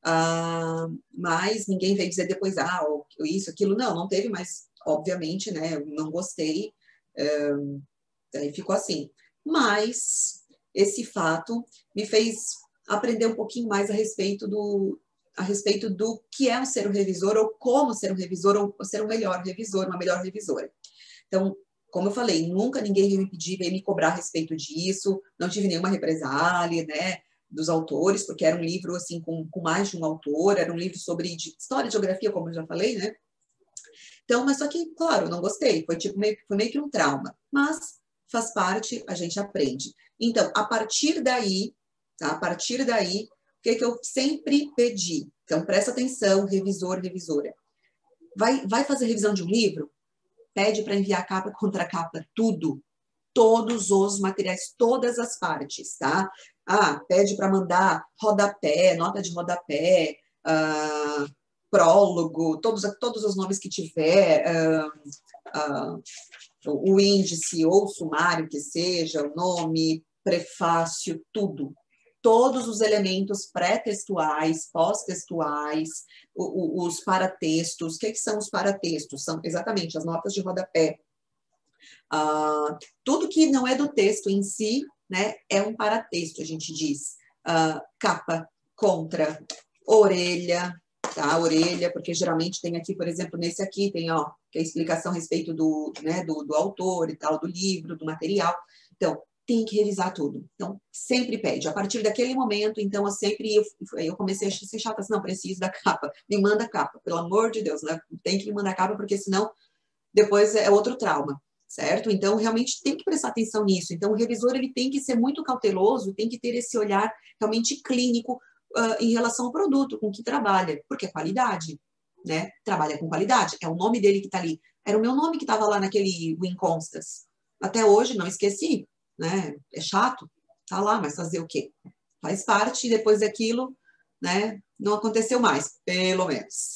Mas ninguém veio dizer depois, isso, aquilo, não teve, mas obviamente, né? Eu não gostei. Aí ficou assim. Mas esse fato me fez aprender um pouquinho mais a respeito do que é ser um revisor, ou como ser um revisor, ou ser um melhor revisor, uma melhor revisora. Então, como eu falei, nunca ninguém veio me pedir, veio me cobrar a respeito disso, não tive nenhuma represália, né, dos autores, porque era um livro, assim, com mais de um autor, era um livro sobre história e geografia, como eu já falei, né? Então, mas só que, claro, eu não gostei, foi meio que um trauma, mas faz parte, a gente aprende. Então, a partir daí, tá? A partir daí, o que eu sempre pedi? Então, presta atenção, revisor, revisora. Vai fazer revisão de um livro? Pede para enviar capa, contracapa, tudo. Todos os materiais, todas as partes, tá? Pede para mandar rodapé, nota de rodapé, prólogo, todos os nomes que tiver, o índice ou o sumário que seja, o nome, prefácio, tudo. Todos os elementos pré-textuais, pós-textuais, os paratextos. O que são os paratextos? São exatamente as notas de rodapé. Tudo que não é do texto em si, né, é um paratexto, a gente diz. Capa, contra, orelha, tá? Orelha, porque geralmente tem aqui, por exemplo, nesse aqui, tem, que é a explicação a respeito do autor e tal, do livro, do material. Então, tem que revisar tudo. Então, sempre pede. A partir daquele momento, então, eu comecei a ser chata, assim, não, preciso da capa. Me manda a capa, pelo amor de Deus, né? Tem que me mandar a capa, porque senão depois é outro trauma, certo? Então, realmente tem que prestar atenção nisso. Então, o revisor, ele tem que ser muito cauteloso, tem que ter esse olhar realmente clínico em relação ao produto com que trabalha, porque é qualidade, né? Trabalha com qualidade, é o nome dele que está ali. Era o meu nome que estava lá naquele Win Constas. Até hoje, não esqueci, né? É chato, tá lá, mas fazer o quê? Faz parte, e depois daquilo, né? Não aconteceu mais, pelo menos.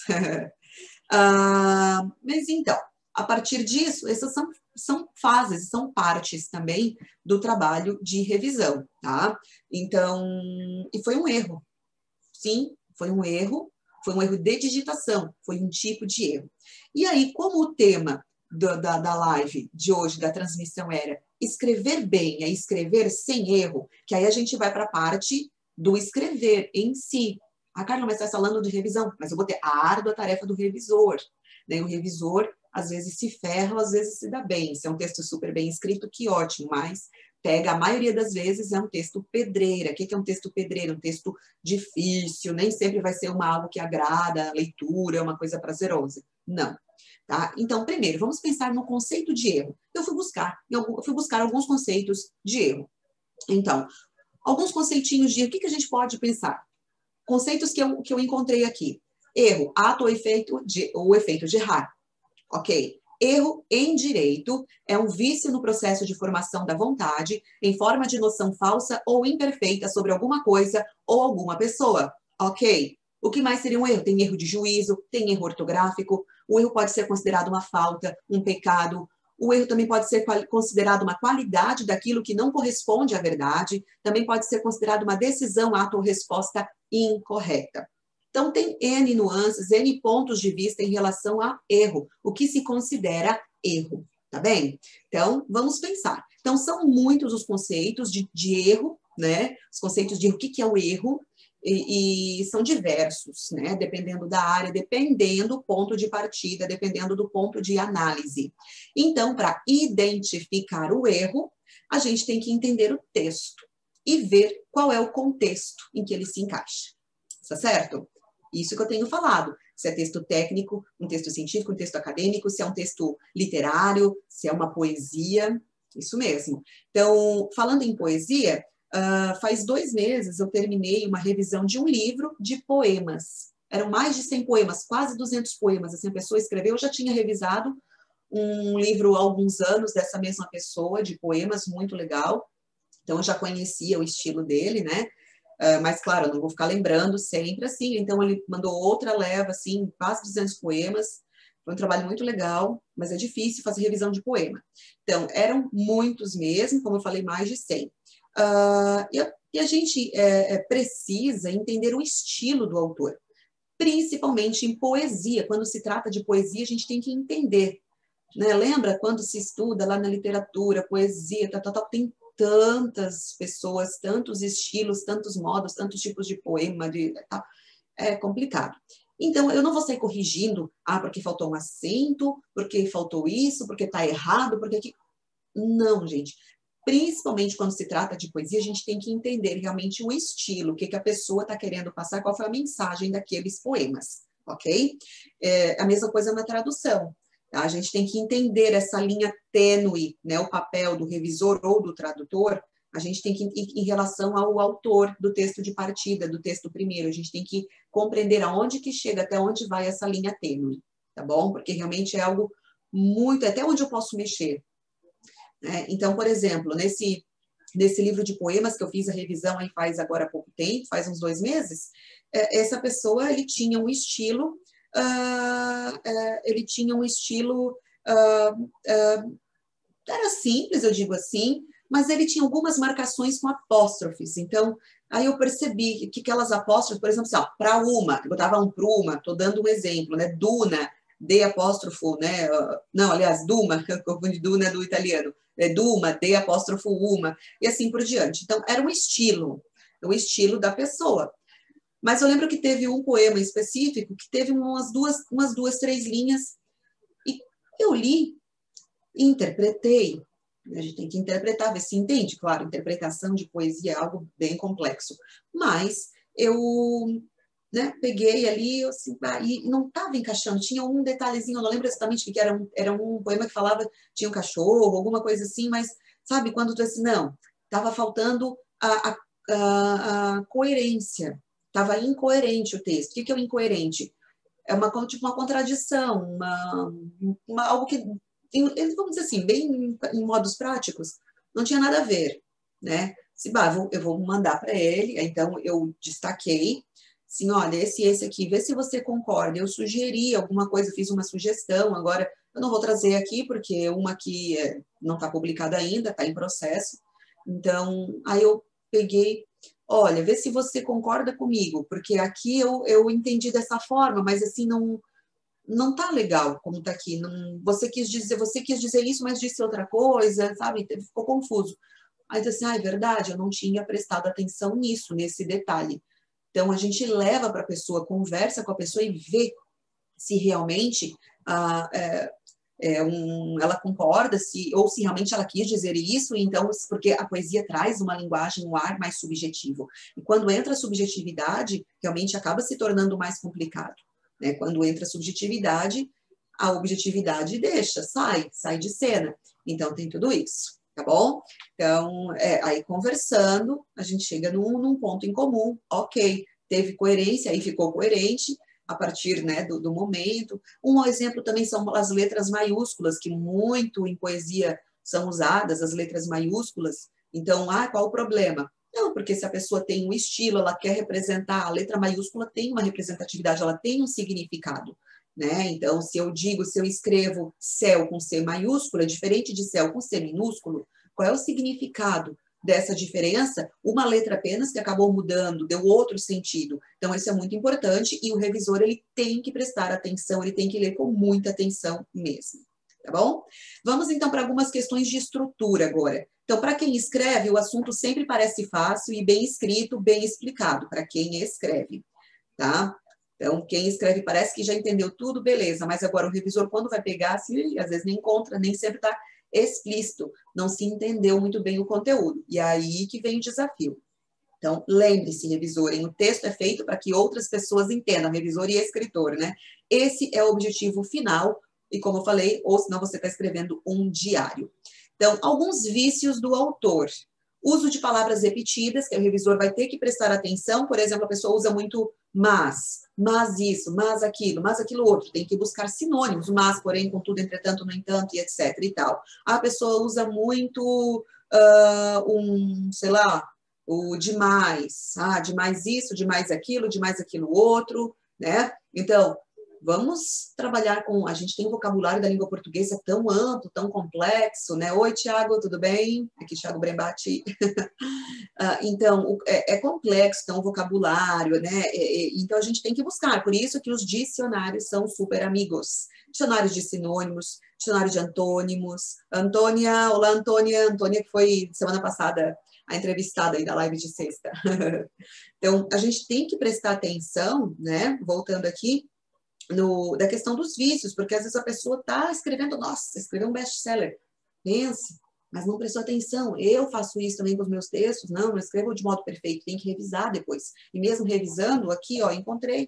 Mas então, a partir disso, essas são fases, são partes também do trabalho de revisão, tá? Então, e foi um erro. Sim, foi um erro de digitação, foi um tipo de erro. E aí, como o tema da live de hoje, da transmissão, era escrever bem, é escrever sem erro, que aí a gente vai para a parte do escrever em si. Carla, mas está falando de revisão, mas eu vou ter a árdua tarefa do revisor. Né? O revisor, às vezes, se ferra, às vezes se dá bem. Se é um texto super bem escrito, que ótimo, mas pega, a maioria das vezes, é um texto pedreira. O que é um texto pedreiro? Um texto difícil, nem sempre vai ser algo que agrada a leitura, uma coisa prazerosa. Não. tá? Então, primeiro, vamos pensar no conceito de erro. Eu fui buscar alguns conceitos de erro. Então, alguns conceitinhos de o que a gente pode pensar? Conceitos que eu encontrei aqui. Erro, ato ou efeito de errar. Ok? Erro em direito é um vício no processo de formação da vontade em forma de noção falsa ou imperfeita sobre alguma coisa ou alguma pessoa. Ok? O que mais seria um erro? Tem erro de juízo, tem erro ortográfico, o erro pode ser considerado uma falta, um pecado, o erro também pode ser considerado uma qualidade daquilo que não corresponde à verdade, também pode ser considerado uma decisão, ato ou resposta incorreta. Então, tem N nuances, N pontos de vista em relação a erro, o que se considera erro, tá bem? Então, vamos pensar. Então, são muitos os conceitos de erro, né? Os conceitos de o que é o erro, e são diversos, né? Dependendo da área, dependendo do ponto de partida, dependendo do ponto de análise. Então, para identificar o erro, a gente tem que entender o texto e ver qual é o contexto em que ele se encaixa. Está certo? Isso que eu tenho falado. Se é texto técnico, um texto científico, um texto acadêmico, se é um texto literário, se é uma poesia, isso mesmo. Então, falando em poesia, faz 2 meses eu terminei uma revisão de um livro de poemas. Eram mais de 100 poemas, quase 200 poemas. Assim, a pessoa escreveu, eu já tinha revisado um livro há alguns anos dessa mesma pessoa, de poemas, muito legal. Então, eu já conhecia o estilo dele, né? Mas, claro, eu não vou ficar lembrando sempre assim. Então, ele mandou outra leva, assim, quase 200 poemas. Foi um trabalho muito legal, mas é difícil fazer revisão de poema. Então, eram muitos mesmo, como eu falei, mais de 100. E a gente precisa entender o estilo do autor, principalmente em poesia. Quando se trata de poesia, a gente tem que entender, né? Lembra quando se estuda lá na literatura, poesia, tem tantas pessoas, tantos estilos, tantos modos, tantos tipos de poema, é complicado. Então, eu não vou sair corrigindo, porque faltou um acento, porque faltou isso, porque está errado, porque aqui... Não, gente. Principalmente quando se trata de poesia, a gente tem que entender realmente o estilo, o que a pessoa está querendo passar, qual foi a mensagem daqueles poemas, ok? A mesma coisa na tradução. Tá? A gente tem que entender essa linha tênue, né? O papel do revisor ou do tradutor, a gente tem que, em relação ao autor do texto de partida, do texto primeiro, a gente tem que compreender aonde que chega, até onde vai essa linha tênue, tá bom? Porque realmente é algo muito, até onde eu posso mexer. Então, por exemplo, nesse livro de poemas que eu fiz a revisão aí faz agora pouco tempo, faz uns 2 meses, essa pessoa, ele tinha um estilo, era simples, eu digo assim, mas ele tinha algumas marcações com apóstrofes. Então, aí eu percebi que aquelas apóstrofes, por exemplo, assim, para uma, eu botava um pruma, estou dando um exemplo, né? Duna, D apóstrofo, né? Não, aliás, Duma, eu confundi Duna do italiano. Duma, D apóstrofo uma, e assim por diante. Então, era um estilo, o estilo da pessoa. Mas eu lembro que teve um poema específico que teve umas duas, 3 linhas, e eu li, interpretei. A gente tem que interpretar, ver se entende. Claro, interpretação de poesia é algo bem complexo. Mas eu, né, peguei ali, assim, e não estava encaixando. Tinha um detalhezinho, eu não lembro exatamente o que era. Era um poema que falava, tinha um cachorro, alguma coisa assim, mas sabe quando tu assim, não, estava faltando a coerência. Estava incoerente o texto. O que é o incoerente? É tipo uma contradição, algo que, vamos dizer assim, bem em modos práticos, não tinha nada a ver, né? Eu vou mandar para ele, então eu destaquei, assim, olha, esse aqui, vê se você concorda. Eu sugeri alguma coisa, fiz uma sugestão, agora eu não vou trazer aqui, porque uma aqui não está publicada ainda, está em processo, então, aí eu peguei, olha, vê se você concorda comigo, porque aqui eu entendi dessa forma, mas assim, não tá legal como tá aqui. Não, você quis dizer isso, mas disse outra coisa, sabe? Ficou confuso. Aí disse assim, é verdade, eu não tinha prestado atenção nisso, nesse detalhe. Então, a gente leva para a pessoa, conversa com a pessoa e vê se realmente ela concorda, ou se realmente ela quis dizer isso, então, porque a poesia traz uma linguagem, um ar mais subjetivo. E quando entra a subjetividade, realmente acaba se tornando mais complicado. Né? Quando entra a subjetividade, a objetividade deixa, sai de cena. Então, tem tudo isso, tá bom? Então, aí conversando, a gente chega num ponto em comum, ok, teve coerência, aí ficou coerente a partir, né, do momento. Um exemplo também são as letras maiúsculas, que muito em poesia são usadas, as letras maiúsculas. Então, qual o problema? Não, porque se a pessoa tem um estilo, ela quer representar, a letra maiúscula tem uma representatividade, ela tem um significado, né? Então, se eu escrevo céu com C maiúsculo, é diferente de céu com C minúsculo, qual é o significado dessa diferença? Uma letra apenas que acabou mudando, deu outro sentido. Então, isso é muito importante e o revisor, ele tem que prestar atenção, ele tem que ler com muita atenção mesmo. Tá bom? Vamos, então, para algumas questões de estrutura agora. Então, para quem escreve, o assunto sempre parece fácil e bem escrito, bem explicado, para quem escreve, tá? Então, quem escreve parece que já entendeu tudo, beleza, mas agora o revisor, quando vai pegar, assim, às vezes nem encontra, nem sempre está explícito, não se entendeu muito bem o conteúdo. E aí que vem o desafio. Então, lembre-se, revisor, o texto é feito para que outras pessoas entendam, revisor e escritor, né? Esse é o objetivo final, e como eu falei, ou senão você está escrevendo um diário. Então, alguns vícios do autor. Uso de palavras repetidas, que o revisor vai ter que prestar atenção. Por exemplo, a pessoa usa muito mas isso, mas aquilo outro. Tem que buscar sinônimos, mas, porém, contudo, entretanto, no entanto, e etc. e tal. A pessoa usa muito sei lá, o demais. Demais isso, demais aquilo outro, né? Então, vamos trabalhar com... A gente tem um vocabulário da língua portuguesa tão amplo, tão complexo, né? Oi, Tiago, tudo bem? Aqui, Tiago Brembati. Então, é complexo, então, o vocabulário, né? Então, a gente tem que buscar. Por isso que os dicionários são super amigos. Dicionários de sinônimos, dicionário de antônimos. Antônia, olá, Antônia. Antônia, que foi semana passada a entrevistada aí da live de sexta. Então, a gente tem que prestar atenção, né? Voltando aqui, da questão dos vícios, porque às vezes a pessoa está escrevendo, nossa, escreveu um best-seller, pense, mas não prestou atenção. Eu faço isso também com os meus textos, não escrevo de modo perfeito, tem que revisar depois. E mesmo revisando, aqui, ó, encontrei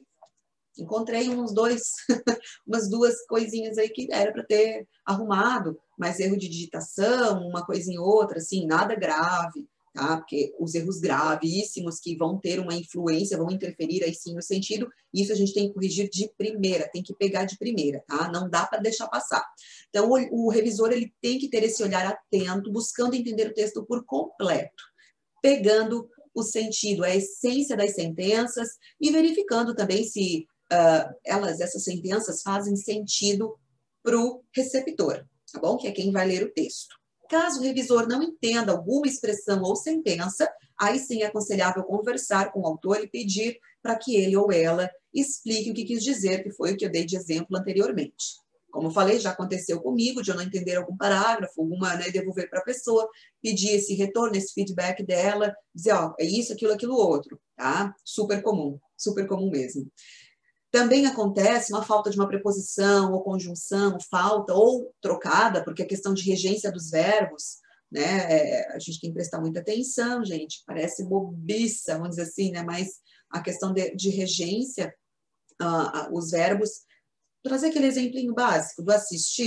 umas duas coisinhas aí que era para ter arrumado, mas erro de digitação, uma coisinha ou outra, assim, nada grave, tá? Porque os erros gravíssimos que vão ter uma influência, vão interferir aí sim no sentido, isso a gente tem que corrigir de primeira, tem que pegar de primeira, tá? Não dá para deixar passar. Então, o revisor, ele tem que ter esse olhar atento, buscando entender o texto por completo, pegando o sentido, a essência das sentenças e verificando também se essas sentenças fazem sentido para o receptor, tá bom? Que é quem vai ler o texto. Caso o revisor não entenda alguma expressão ou sentença, aí sim é aconselhável conversar com o autor e pedir para que ele ou ela explique o que quis dizer, que foi o que eu dei de exemplo anteriormente. Como eu falei, já aconteceu comigo de eu não entender algum parágrafo, né, devolver para a pessoa, pedir esse retorno, esse feedback dela, dizer, ó, é isso, aquilo outro, tá? Super comum mesmo. Também acontece uma falta de uma preposição ou conjunção, falta ou trocada, porque a questão de regência dos verbos, né? A gente tem que prestar muita atenção, gente. Parece bobiça, vamos dizer assim, né? Mas a questão de regência, os verbos, trazer aquele exemplinho básico do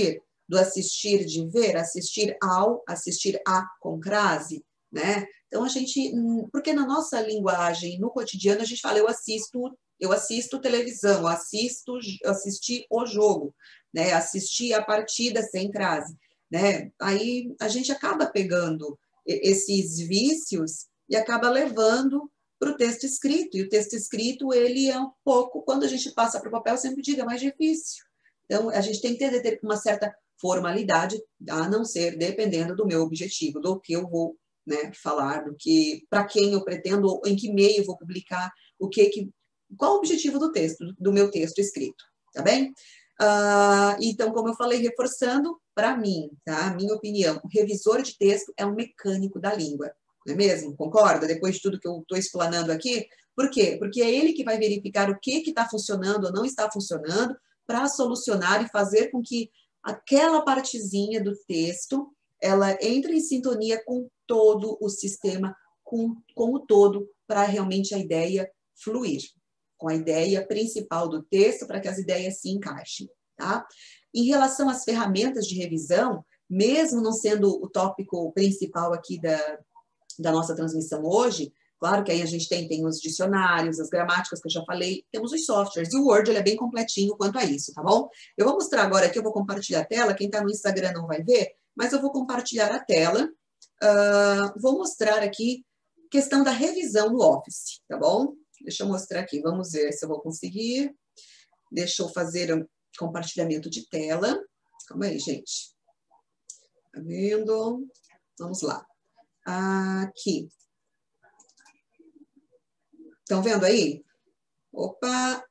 assistir de ver, assistir ao, assistir a com crase, né? Então, porque na nossa linguagem, no cotidiano, a gente fala, eu assisto televisão, assisti o jogo, né? Assisti a partida sem crase, né? Aí a gente acaba pegando esses vícios e acaba levando para o texto escrito, e o texto escrito, ele é um pouco, quando a gente passa para o papel, eu sempre digo, é mais difícil. Então, a gente tem que ter uma certa formalidade, a não ser dependendo do meu objetivo, do que eu vou, né, falar, para quem eu pretendo, em que meio eu vou publicar, qual o objetivo do texto, do meu texto escrito, tá bem? Então, como eu falei, reforçando, para mim, tá? Minha opinião, o revisor de texto é um mecânico da língua, não é mesmo? Concorda? Depois de tudo que eu estou explanando aqui. Por quê? Porque é ele que vai verificar o que está funcionando ou não está funcionando para solucionar e fazer com que aquela partezinha do texto ela entre em sintonia com todo o sistema, com o todo, para realmente a ideia fluir, com a ideia principal do texto, para que as ideias se encaixem, tá? Em relação às ferramentas de revisão, mesmo não sendo o tópico principal aqui da nossa transmissão hoje, claro que aí a gente tem os dicionários, as gramáticas que eu já falei, temos os softwares, e o Word ele é bem completinho quanto a isso, tá bom? Eu vou mostrar agora aqui, eu vou compartilhar a tela, quem está no Instagram não vai ver, mas eu vou compartilhar a tela, vou mostrar aqui questão da revisão no Office, tá bom? Deixa eu mostrar aqui, vamos ver se eu vou conseguir. Deixa eu fazer um compartilhamento de tela. Calma aí, gente. Tá vendo? Vamos lá. Aqui. Estão vendo aí? Opa!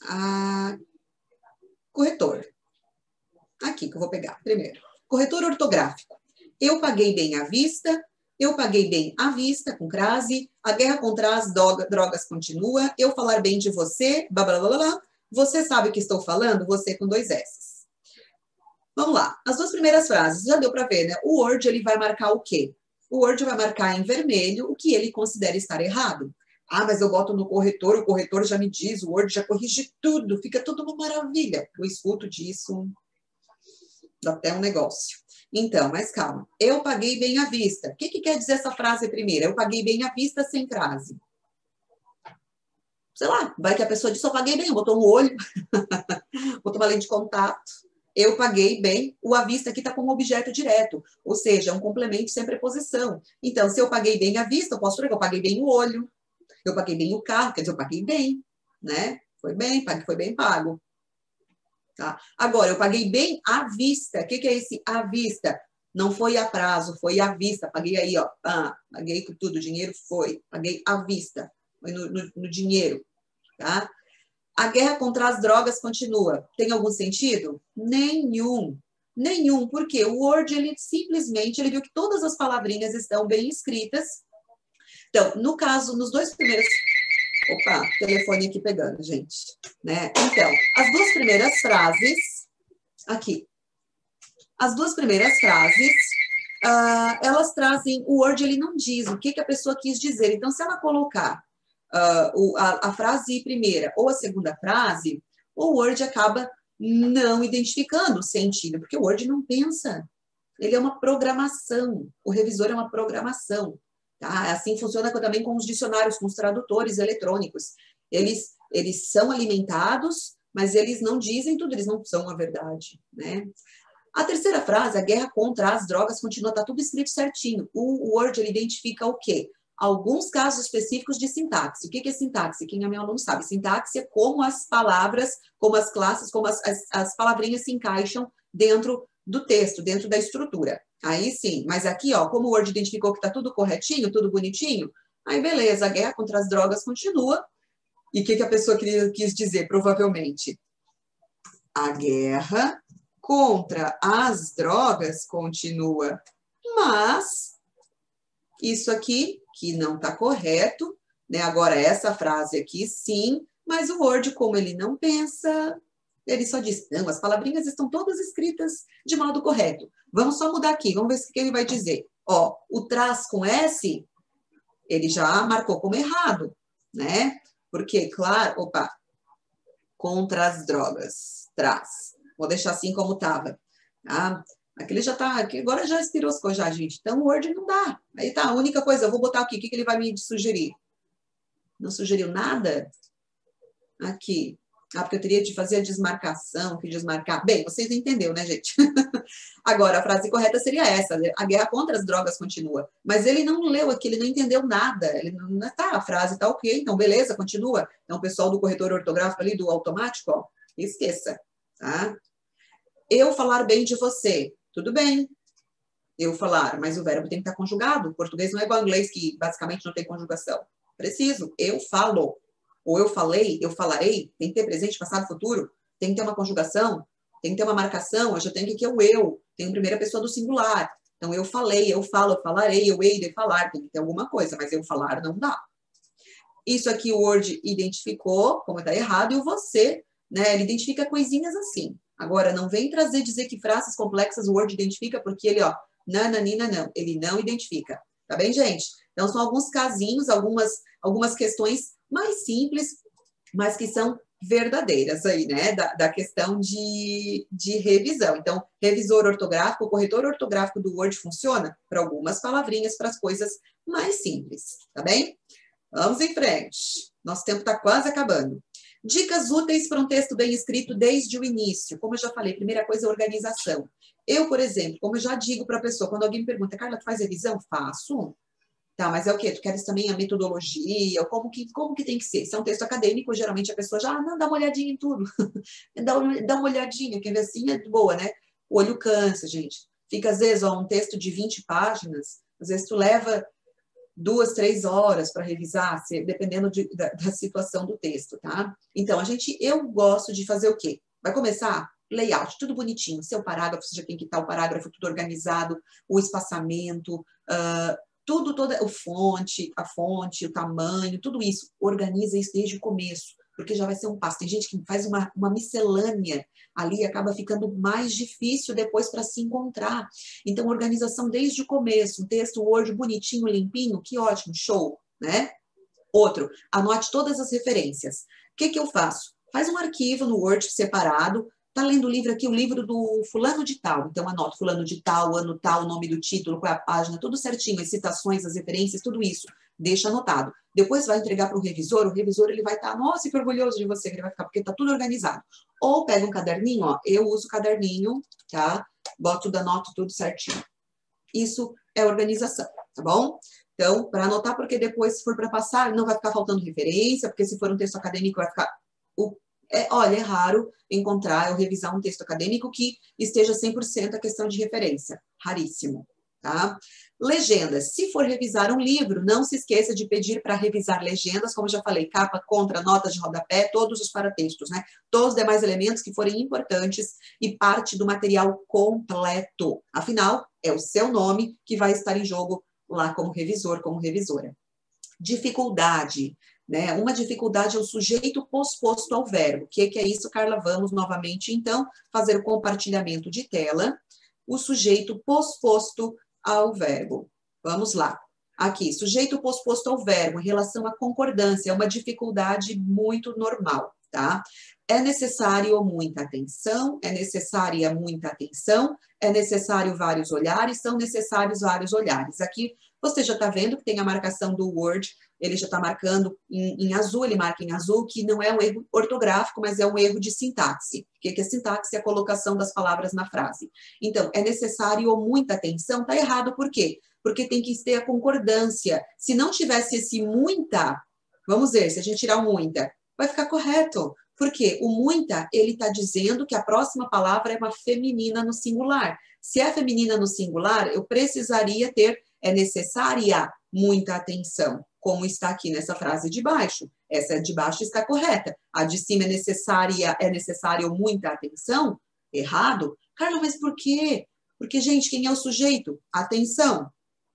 Corretor. Aqui que eu vou pegar primeiro. Corretor ortográfico. Eu paguei bem à vista. Eu paguei bem à vista, com crase. A guerra contra as drogas continua. Eu falar bem de você. Blá, blá, blá, blá. Você sabe o que estou falando? Você com 2 S. Vamos lá. As 2 primeiras frases. Já deu para ver, né? O Word, ele vai marcar o quê? O Word vai marcar em vermelho o que ele considera estar errado. Ah, mas eu boto no corretor, o corretor já me diz, o Word já corrige tudo, fica tudo uma maravilha. Eu escuto disso, dá até um negócio. Então, mas calma. Eu paguei bem à vista. O que quer dizer essa frase primeiro? Eu paguei bem à vista sem crase. Sei lá, vai que a pessoa disse, eu paguei bem, botou um olho, botou uma lente de contato. Eu paguei bem, o à vista aqui está como objeto direto, ou seja, é um complemento sem preposição. Então, se eu paguei bem à vista, eu posso dizer que eu paguei bem o olho, eu paguei bem o carro, quer dizer, eu paguei bem, né? Foi bem pago. Tá? Agora, eu paguei bem à vista. O que é esse à vista? Não foi a prazo, foi à vista. Paguei aí, ó. Paguei com tudo, o dinheiro foi. Paguei à vista. Foi no dinheiro, tá? A guerra contra as drogas continua. Tem algum sentido? Nenhum. Nenhum, porque o Word, ele simplesmente, ele viu que todas as palavrinhas estão bem escritas. Então, no caso, nos 2 primeiros... Opa, telefone aqui pegando, gente. Né? Então, as 2 primeiras frases... Aqui. As 2 primeiras frases, elas trazem... O Word, ele não diz o que a pessoa quis dizer. Então, se ela colocar a frase primeira ou a segunda frase, o Word acaba não identificando o sentido, porque o Word não pensa. Ele é uma programação. O revisor é uma programação. Tá? Assim funciona também com os dicionários, com os tradutores eletrônicos. Eles são alimentados, mas eles não dizem tudo, eles não são a verdade. Né? A terceira frase, a guerra contra as drogas continua, está tudo escrito certinho. O Word, ele identifica o quê? Alguns casos específicos de sintaxe. O que é sintaxe? Quem é meu aluno sabe. Sintaxe é como as palavras, como as classes, como as palavrinhas se encaixam dentro do texto, dentro da estrutura. Aí sim, mas aqui, ó, como o Word identificou que está tudo corretinho, tudo bonitinho, aí beleza, a guerra contra as drogas continua. E o que a pessoa quis dizer, provavelmente? A guerra contra as drogas continua, mas isso aqui, que não está correto, né? Agora, essa frase aqui, sim, mas o Word, como ele não pensa, ele só diz, não, as palavrinhas estão todas escritas de modo correto. Vamos só mudar aqui, vamos ver o que ele vai dizer. Ó, o traz com S, ele já marcou como errado, né? Porque, claro, opa, contra as drogas, traz. Vou deixar assim como estava, tá? Aquele já tá, aqui agora já expiroscou já, gente. Então, o Word não dá. Aí tá, a única coisa, eu vou botar aqui, o que ele vai me sugerir? Não sugeriu nada? Aqui. Porque eu teria de fazer a desmarcação, que desmarcar. Bem, vocês entenderam, né, gente? Agora, a frase correta seria essa, a guerra contra as drogas continua. Mas ele não leu aqui, ele não entendeu nada. Ele não tá, a frase tá ok, então beleza, continua. Então, o pessoal do corretor ortográfico ali, do automático, ó, esqueça, tá? Eu falar bem de você. Tudo bem, eu falar, mas o verbo tem que estar conjugado. O português não é igual ao inglês, que basicamente não tem conjugação. Preciso, eu falo. Ou eu falei, eu falarei, tem que ter presente, passado, futuro. Tem que ter uma conjugação, tem que ter uma marcação. Eu já tenho que o eu. Tem primeira pessoa do singular. Então, eu falei, eu falo, eu falarei, eu hei de falar. Tem que ter alguma coisa, mas eu falar não dá. Isso aqui o Word identificou, como está errado, e o você, né, ele identifica coisinhas assim. Agora, não vem dizer que frases complexas o Word identifica, porque ele, ó, nananina, não. Ele não identifica. Tá bem, gente? Então, são alguns casinhos, algumas questões mais simples, mas que são verdadeiras aí, né, da questão de revisão. Então, revisor ortográfico, o corretor ortográfico do Word funciona para algumas palavrinhas, para as coisas mais simples, tá bem? Vamos em frente. Nosso tempo está quase acabando. Dicas úteis para um texto bem escrito desde o início. Como eu já falei, primeira coisa é organização. Eu, por exemplo, como eu já digo para a pessoa, quando alguém me pergunta, Carla, tu faz revisão? Faço. Tá, mas é o quê? Tu queres também a metodologia? Como que tem que ser? Se é um texto acadêmico, geralmente a pessoa já, não, dá uma olhadinha em tudo. dá uma olhadinha, quer ver assim é boa, né? O olho cansa, gente. Fica, às vezes, ó, um texto de 20 páginas, às vezes tu leva 2, 3 horas para revisar, dependendo da situação do texto, tá? Então, eu gosto de fazer o quê? Vai começar? Layout, tudo bonitinho. Seu parágrafo, você já tem que estar o parágrafo tudo organizado, o espaçamento, toda a fonte, o tamanho, tudo isso. Organiza isso desde o começo, porque já vai ser um passo. Tem gente que faz uma miscelânea ali, acaba ficando mais difícil depois para se encontrar. Então, organização desde o começo, um texto Word bonitinho, limpinho, que ótimo, show, né? Outro, anote todas as referências. O que eu faço? Faz um arquivo no Word separado. Tá lendo o livro aqui, o livro do fulano de tal. Então, anota fulano de tal, ano tal, o nome do título, qual é a página, tudo certinho, as citações, as referências, tudo isso. Deixa anotado. Depois vai entregar para o revisor ele vai estar, nossa, que orgulhoso de você, que ele vai ficar, porque tá tudo organizado. Ou pega um caderninho, ó, eu uso caderninho, tá? Boto tudo, anoto tudo certinho. Isso é organização, tá bom? Então, para anotar, porque depois, se for para passar, não vai ficar faltando referência, porque se for um texto acadêmico, vai ficar... Olha, é raro encontrar ou revisar um texto acadêmico que esteja 100% a questão de referência. Raríssimo, tá? Legendas. Se for revisar um livro, não se esqueça de pedir para revisar legendas, como eu já falei, capa, contra, notas de rodapé, todos os paratextos, né? Todos os demais elementos que forem importantes e parte do material completo. Afinal, é o seu nome que vai estar em jogo lá como revisor, como revisora. Dificuldade. Né? Uma dificuldade é o sujeito posposto ao verbo. O que é isso, Carla? Vamos novamente, então, fazer o compartilhamento de tela. O sujeito posposto ao verbo. Vamos lá. Aqui, sujeito posposto ao verbo, em relação à concordância, é uma dificuldade muito normal, tá? É necessário muita atenção, é necessária muita atenção, é necessário vários olhares, são necessários vários olhares. Aqui, você já está vendo que tem a marcação do Word, ele já está marcando em azul, ele marca em azul, que não é um erro ortográfico, mas é um erro de sintaxe. O que é sintaxe? É a colocação das palavras na frase. Então, é necessário muita atenção, está errado por quê? Porque tem que ter a concordância. Se não tivesse esse muita, vamos ver, se a gente tirar o muita, vai ficar correto. Porque o muita, ele está dizendo que a próxima palavra é uma feminina no singular. Se é feminina no singular, eu precisaria ter, é necessária muita atenção, como está aqui nessa frase de baixo. Essa de baixo está correta. A de cima é necessário muita atenção? Errado. Carla, mas por quê? Porque, gente, quem é o sujeito? Atenção.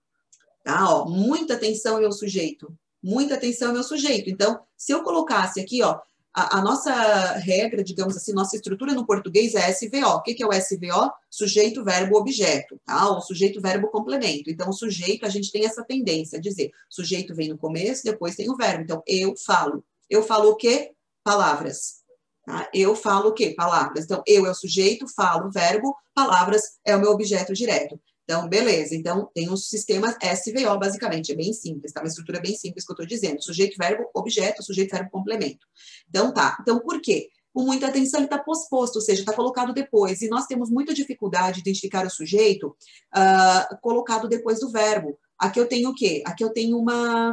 Tá, ó, muita atenção é o sujeito. Muita atenção é o sujeito. Então, se eu colocasse aqui, ó, a nossa regra, digamos assim, nossa estrutura no português é SVO. O que é o SVO? Sujeito, verbo, objeto, tá? Ou sujeito, verbo, complemento. Então, o sujeito, a gente tem essa tendência a dizer, sujeito vem no começo, depois tem o verbo. Então, eu falo. Eu falo o quê? Palavras. Tá? Eu falo o quê? Palavras. Então, eu é o sujeito, falo, verbo, palavras é o meu objeto direto. Então, beleza. Então, tem um sistema SVO, basicamente. É bem simples, tá? Uma estrutura bem simples que eu estou dizendo. Sujeito, verbo, objeto, sujeito, verbo, complemento. Então, tá. Então, por quê? Com muita atenção, ele está posposto, ou seja, está colocado depois. E nós temos muita dificuldade de identificar o sujeito colocado depois do verbo. Aqui eu tenho o quê? Aqui eu tenho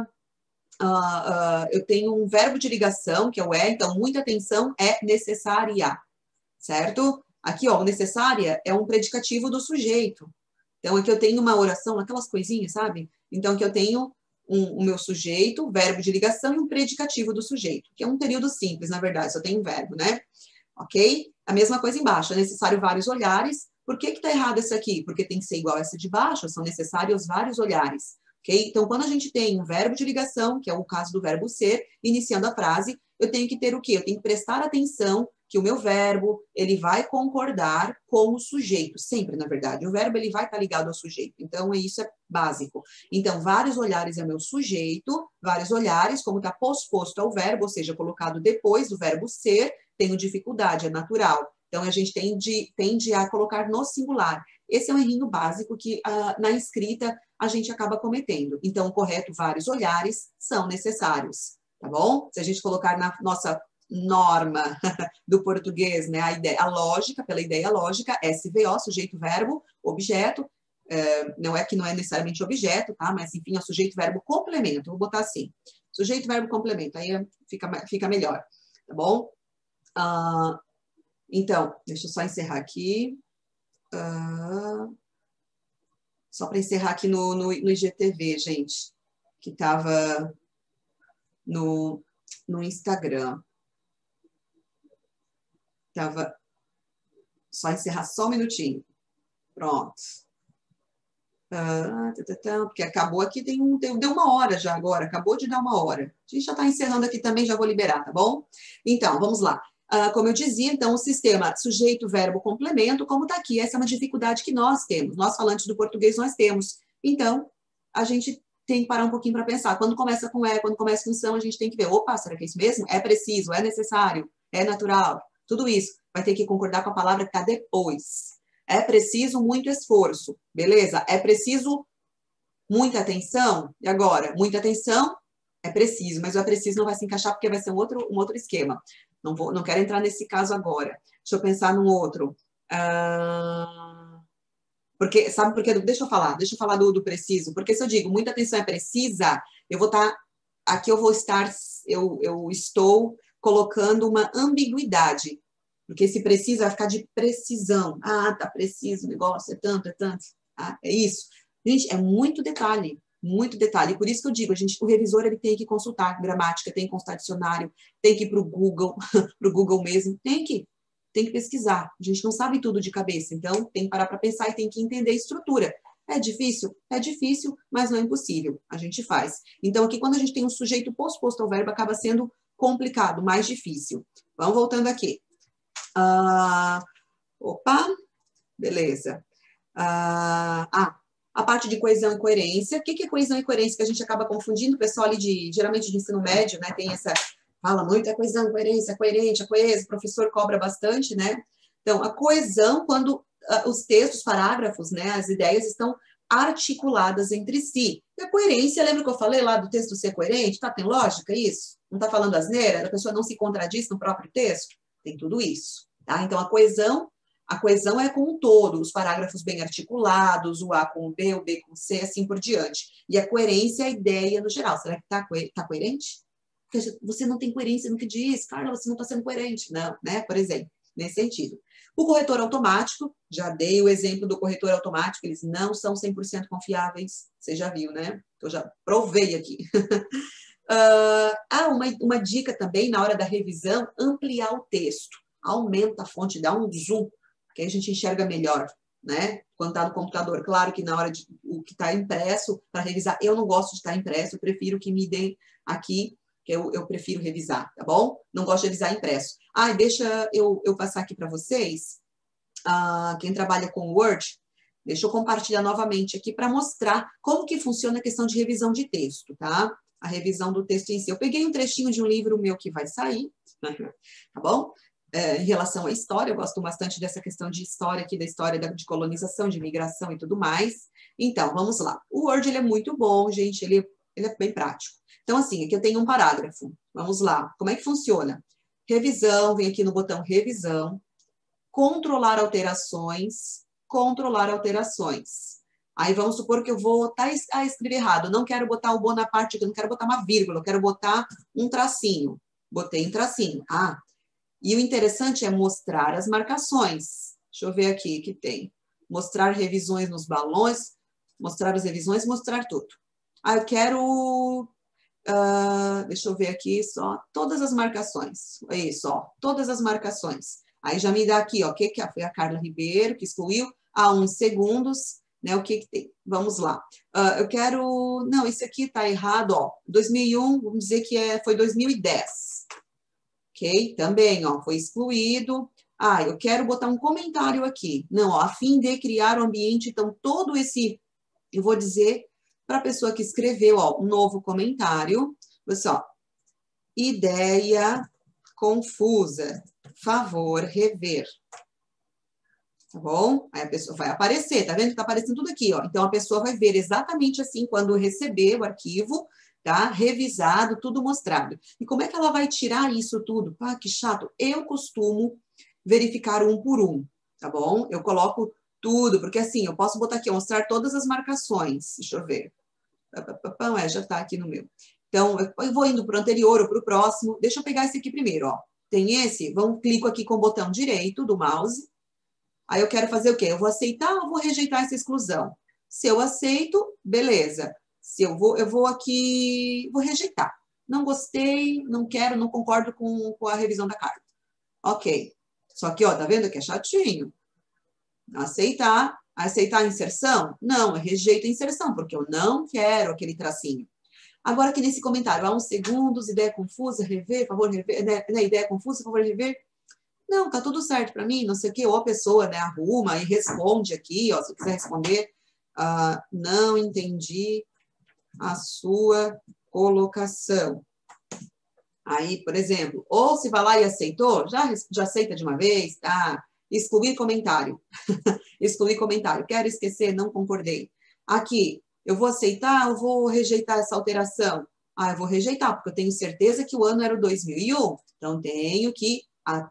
eu tenho um verbo de ligação, que é o é. Então, muita atenção é necessária, certo? Aqui, ó, o necessária é um predicativo do sujeito. Então, aqui eu tenho uma oração, aquelas coisinhas, sabe? Então, aqui eu tenho o meu sujeito, verbo de ligação e um predicativo do sujeito, que é um período simples, na verdade, só tem um verbo, né? Ok? A mesma coisa embaixo, é necessário vários olhares. Por que está errado esse aqui? Porque tem que ser igual a essa de baixo, são necessários vários olhares. Ok? Então, quando a gente tem um verbo de ligação, que é o caso do verbo ser, iniciando a frase, eu tenho que ter o quê? Eu tenho que prestar atenção que o meu verbo, ele vai concordar com o sujeito, sempre, na verdade. O verbo, ele vai estar ligado ao sujeito. Então, isso é básico. Então, vários olhares é meu sujeito, vários olhares, como está posposto ao verbo, ou seja, colocado depois do verbo ser, tenho dificuldade, é natural. Então, a gente tende a colocar no singular. Esse é um errinho básico que na escrita a gente acaba cometendo. Então, o correto, vários olhares são necessários, tá bom? Se a gente colocar na nossa norma do português, né, a lógica, pela ideia lógica, SVO, sujeito, verbo, objeto, não é que não é necessariamente objeto, tá? Mas, enfim, é sujeito, verbo, complemento. Vou botar assim, sujeito, verbo, complemento, aí fica melhor, tá bom? Então, deixa eu só encerrar aqui. Só para encerrar aqui no IGTV, gente, que estava no Instagram. Só encerrar só um minutinho. Pronto. Porque acabou aqui, deu uma hora já agora, acabou de dar uma hora. A gente já está encerrando aqui também, já vou liberar, tá bom? Então, vamos lá. Como eu dizia, então, o sistema sujeito, verbo, complemento, como está aqui, essa é uma dificuldade que nós temos. Nós, falantes do português, nós temos. Então, a gente tem que parar um pouquinho para pensar. Quando começa com quando começa com são, a gente tem que ver, opa, será que é isso mesmo? É preciso, é necessário, é natural. Tudo isso vai ter que concordar com a palavra que está depois. É preciso muito esforço, beleza? É preciso muita atenção. E agora? Muita atenção é preciso, mas o é preciso não vai se encaixar porque vai ser um outro esquema. Não quero entrar nesse caso agora. Deixa eu pensar num outro. Porque, sabe por quê? Deixa eu falar do preciso. Porque se eu digo muita atenção é precisa, eu estou colocando uma ambiguidade. Porque se precisa, vai ficar de precisão. Tá preciso, o negócio é tanto. É isso. Gente, é muito detalhe. Muito detalhe. E por isso que eu digo, o revisor ele tem que consultar gramática, tem que consultar dicionário, tem que ir para o Google, para o Google mesmo. Tem que pesquisar. A gente não sabe tudo de cabeça, então tem que parar para pensar e tem que entender a estrutura. É difícil? É difícil, mas não é impossível. A gente faz. Então, aqui, quando a gente tem um sujeito posposto ao verbo, acaba sendo complicado, mais difícil. Vamos voltando aqui. Opa, beleza. A parte de coesão e coerência. O que é coesão e coerência que a gente acaba confundindo? O pessoal ali geralmente de ensino médio, né, tem fala muito, coesão, coerência, coerente, coesa, o professor cobra bastante, né? Então, a coesão, quando os textos, parágrafos, né, as ideias estão articuladas entre si. E a coerência, lembra que eu falei lá do texto ser coerente? Tem lógica isso? Não está falando asneira? A pessoa não se contradiz no próprio texto? Tem tudo isso, tá? Então, a coesão é com o todo, os parágrafos bem articulados, o A com o B com o C, assim por diante. E a coerência é a ideia no geral. Será que está coerente? Porque você não tem coerência no que diz. Carla, você não está sendo coerente. Não, né? Por exemplo, nesse sentido. O corretor automático, já dei o exemplo do corretor automático, eles não são 100% confiáveis. Você já viu, né? Eu já provei aqui. Uma dica também, na hora da revisão, ampliar o texto. Aumenta a fonte, dá um zoom, que aí a gente enxerga melhor, né? Quando está no computador. Claro que na hora de o que está impresso, para revisar, eu não gosto de estar impresso, eu prefiro que me deem aqui, que eu prefiro revisar, tá bom? Não gosto de revisar impresso. Deixa eu passar aqui para vocês, quem trabalha com Word, deixa eu compartilhar novamente aqui para mostrar como que funciona a questão de revisão de texto, tá? A revisão do texto em si. Eu peguei um trechinho de um livro meu que vai sair, tá bom? Em relação à história, eu gosto bastante dessa questão de história aqui, da história de colonização, de imigração e tudo mais. Então, vamos lá. O Word, ele é muito bom, gente, ele é bem prático. Então, assim, aqui eu tenho um parágrafo. Vamos lá. Como é que funciona? Revisão, vem aqui no botão revisão, controlar alterações. Aí vamos supor que eu vou escrever errado. Não quero botar o Bonaparte aqui, não quero botar uma vírgula, eu quero botar um tracinho. Botei um tracinho. E o interessante é mostrar as marcações. Deixa eu ver aqui que tem. Mostrar revisões nos balões, mostrar as revisões, mostrar tudo. Eu quero... deixa eu ver aqui só todas as marcações. É isso, ó, todas as marcações. Aí já me dá aqui, ó, que foi a Carla Ribeiro que excluiu há 1 segundos, né? O que tem? Vamos lá. Eu quero... Não, isso aqui tá errado, ó. 2001, vamos dizer que foi 2010. Ok? Também, ó, foi excluído. Ah, eu quero botar um comentário aqui. Não, ó, a fim de criar o ambiente, então, todo esse, eu vou dizer para a pessoa que escreveu, ó, um novo comentário. Pessoal, ideia confusa, favor rever. Tá bom? Aí a pessoa vai aparecer, tá vendo que tá aparecendo tudo aqui, ó. Então, a pessoa vai ver exatamente assim, quando receber o arquivo, tá? Revisado, tudo mostrado. E como é que ela vai tirar isso tudo? Ah, que chato. Eu costumo verificar um por um, tá bom? Eu coloco tudo, porque assim, eu posso botar aqui, mostrar todas as marcações. Deixa eu ver. Já tá aqui no meu. Então, eu vou indo para o anterior ou para o próximo. Deixa eu pegar esse aqui primeiro, ó. Tem esse, clico aqui com o botão direito do mouse. Aí eu quero fazer o quê? Eu vou aceitar ou vou rejeitar essa exclusão? Se eu aceito, beleza. Se eu vou aqui, vou rejeitar. Não gostei, não quero, não concordo com a revisão da carta. Ok. Só que, ó, tá vendo que é chatinho? Aceitar. Aceitar a inserção? Não, eu rejeito a inserção, porque eu não quero aquele tracinho. Agora aqui nesse comentário, há uns segundos, ideia confusa, rever, favor, rever, né, ideia confusa, favor, rever. Não, tá tudo certo para mim, não sei o quê. Ou a pessoa, né, arruma e responde aqui, ó, se quiser responder, não entendi a sua colocação. Aí, por exemplo, ou se vai lá e aceitou, já aceita de uma vez, tá? Excluir comentário. Excluir comentário. Quero esquecer, não concordei. Aqui, eu vou aceitar ou vou rejeitar essa alteração? Ah, eu vou rejeitar, porque eu tenho certeza que o ano era o 2001. Então, tenho que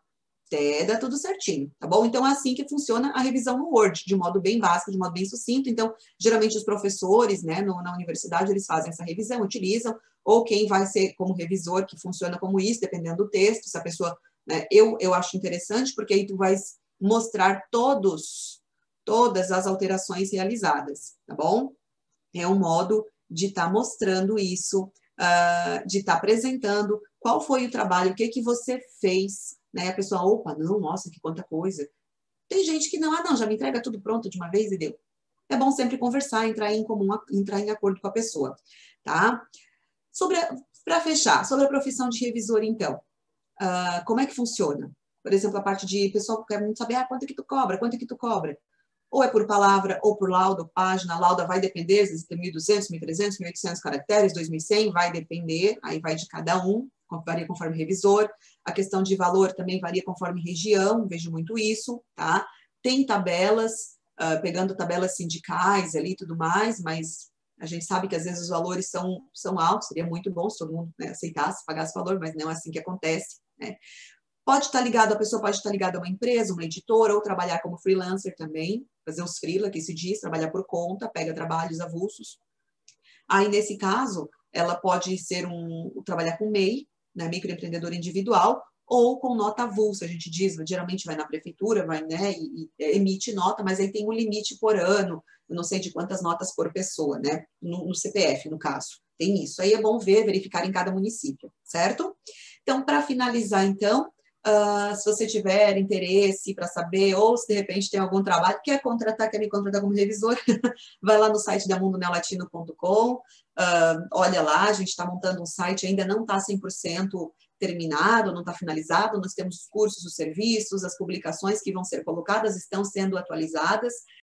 até dar tudo certinho, tá bom? Então, é assim que funciona a revisão no Word, de modo bem básico, de modo bem sucinto. Então, geralmente os professores, né, na universidade, eles fazem essa revisão, utilizam, ou quem vai ser como revisor, que funciona como isso, dependendo do texto, se a pessoa, né, eu acho interessante, porque aí tu vai mostrar todas as alterações realizadas, tá bom? É um modo de estar mostrando isso, de estar apresentando qual foi o trabalho, o que você fez, né? A pessoa, opa, não, nossa, que quanta coisa. Tem gente que não, já me entrega tudo pronto de uma vez e deu. É bom sempre conversar, entrar em acordo com a pessoa, tá? Para fechar, sobre a profissão de revisor, então, como é que funciona? Por exemplo, a parte de pessoal que quer muito saber, quanto é que tu cobra, quanto é que tu cobra? Ou é por palavra, ou por laudo, página. A lauda vai depender, às vezes tem 1.200, 1.300, 1.800 caracteres, 2.100, vai depender, aí vai de cada um, varia conforme revisor. A questão de valor também varia conforme região, vejo muito isso, tá? Tem tabelas, pegando tabelas sindicais ali e tudo mais, mas a gente sabe que às vezes os valores são altos, seria muito bom se todo mundo, né, aceitasse, pagasse valor, mas não é assim que acontece, né? Pode estar ligado, a pessoa pode estar ligada a uma empresa, uma editora, ou trabalhar como freelancer também, fazer os freela, que se diz, trabalhar por conta, pega trabalhos avulsos. Aí, nesse caso, ela pode trabalhar com MEI, né, microempreendedor individual, ou com nota avulsa, a gente diz, geralmente vai na prefeitura, vai, né, e emite nota, mas aí tem um limite por ano, eu não sei de quantas notas por pessoa, né, no CPF, no caso. Tem isso. Aí é bom verificar em cada município, certo? Então, para finalizar, então, se você tiver interesse para saber, ou se de repente tem algum trabalho, quer me contratar como revisor, vai lá no site da mundoneolatino.com, olha lá, a gente está montando um site, ainda não está 100% terminado, não está finalizado, nós temos os cursos, os serviços, as publicações que vão ser colocadas, estão sendo atualizadas,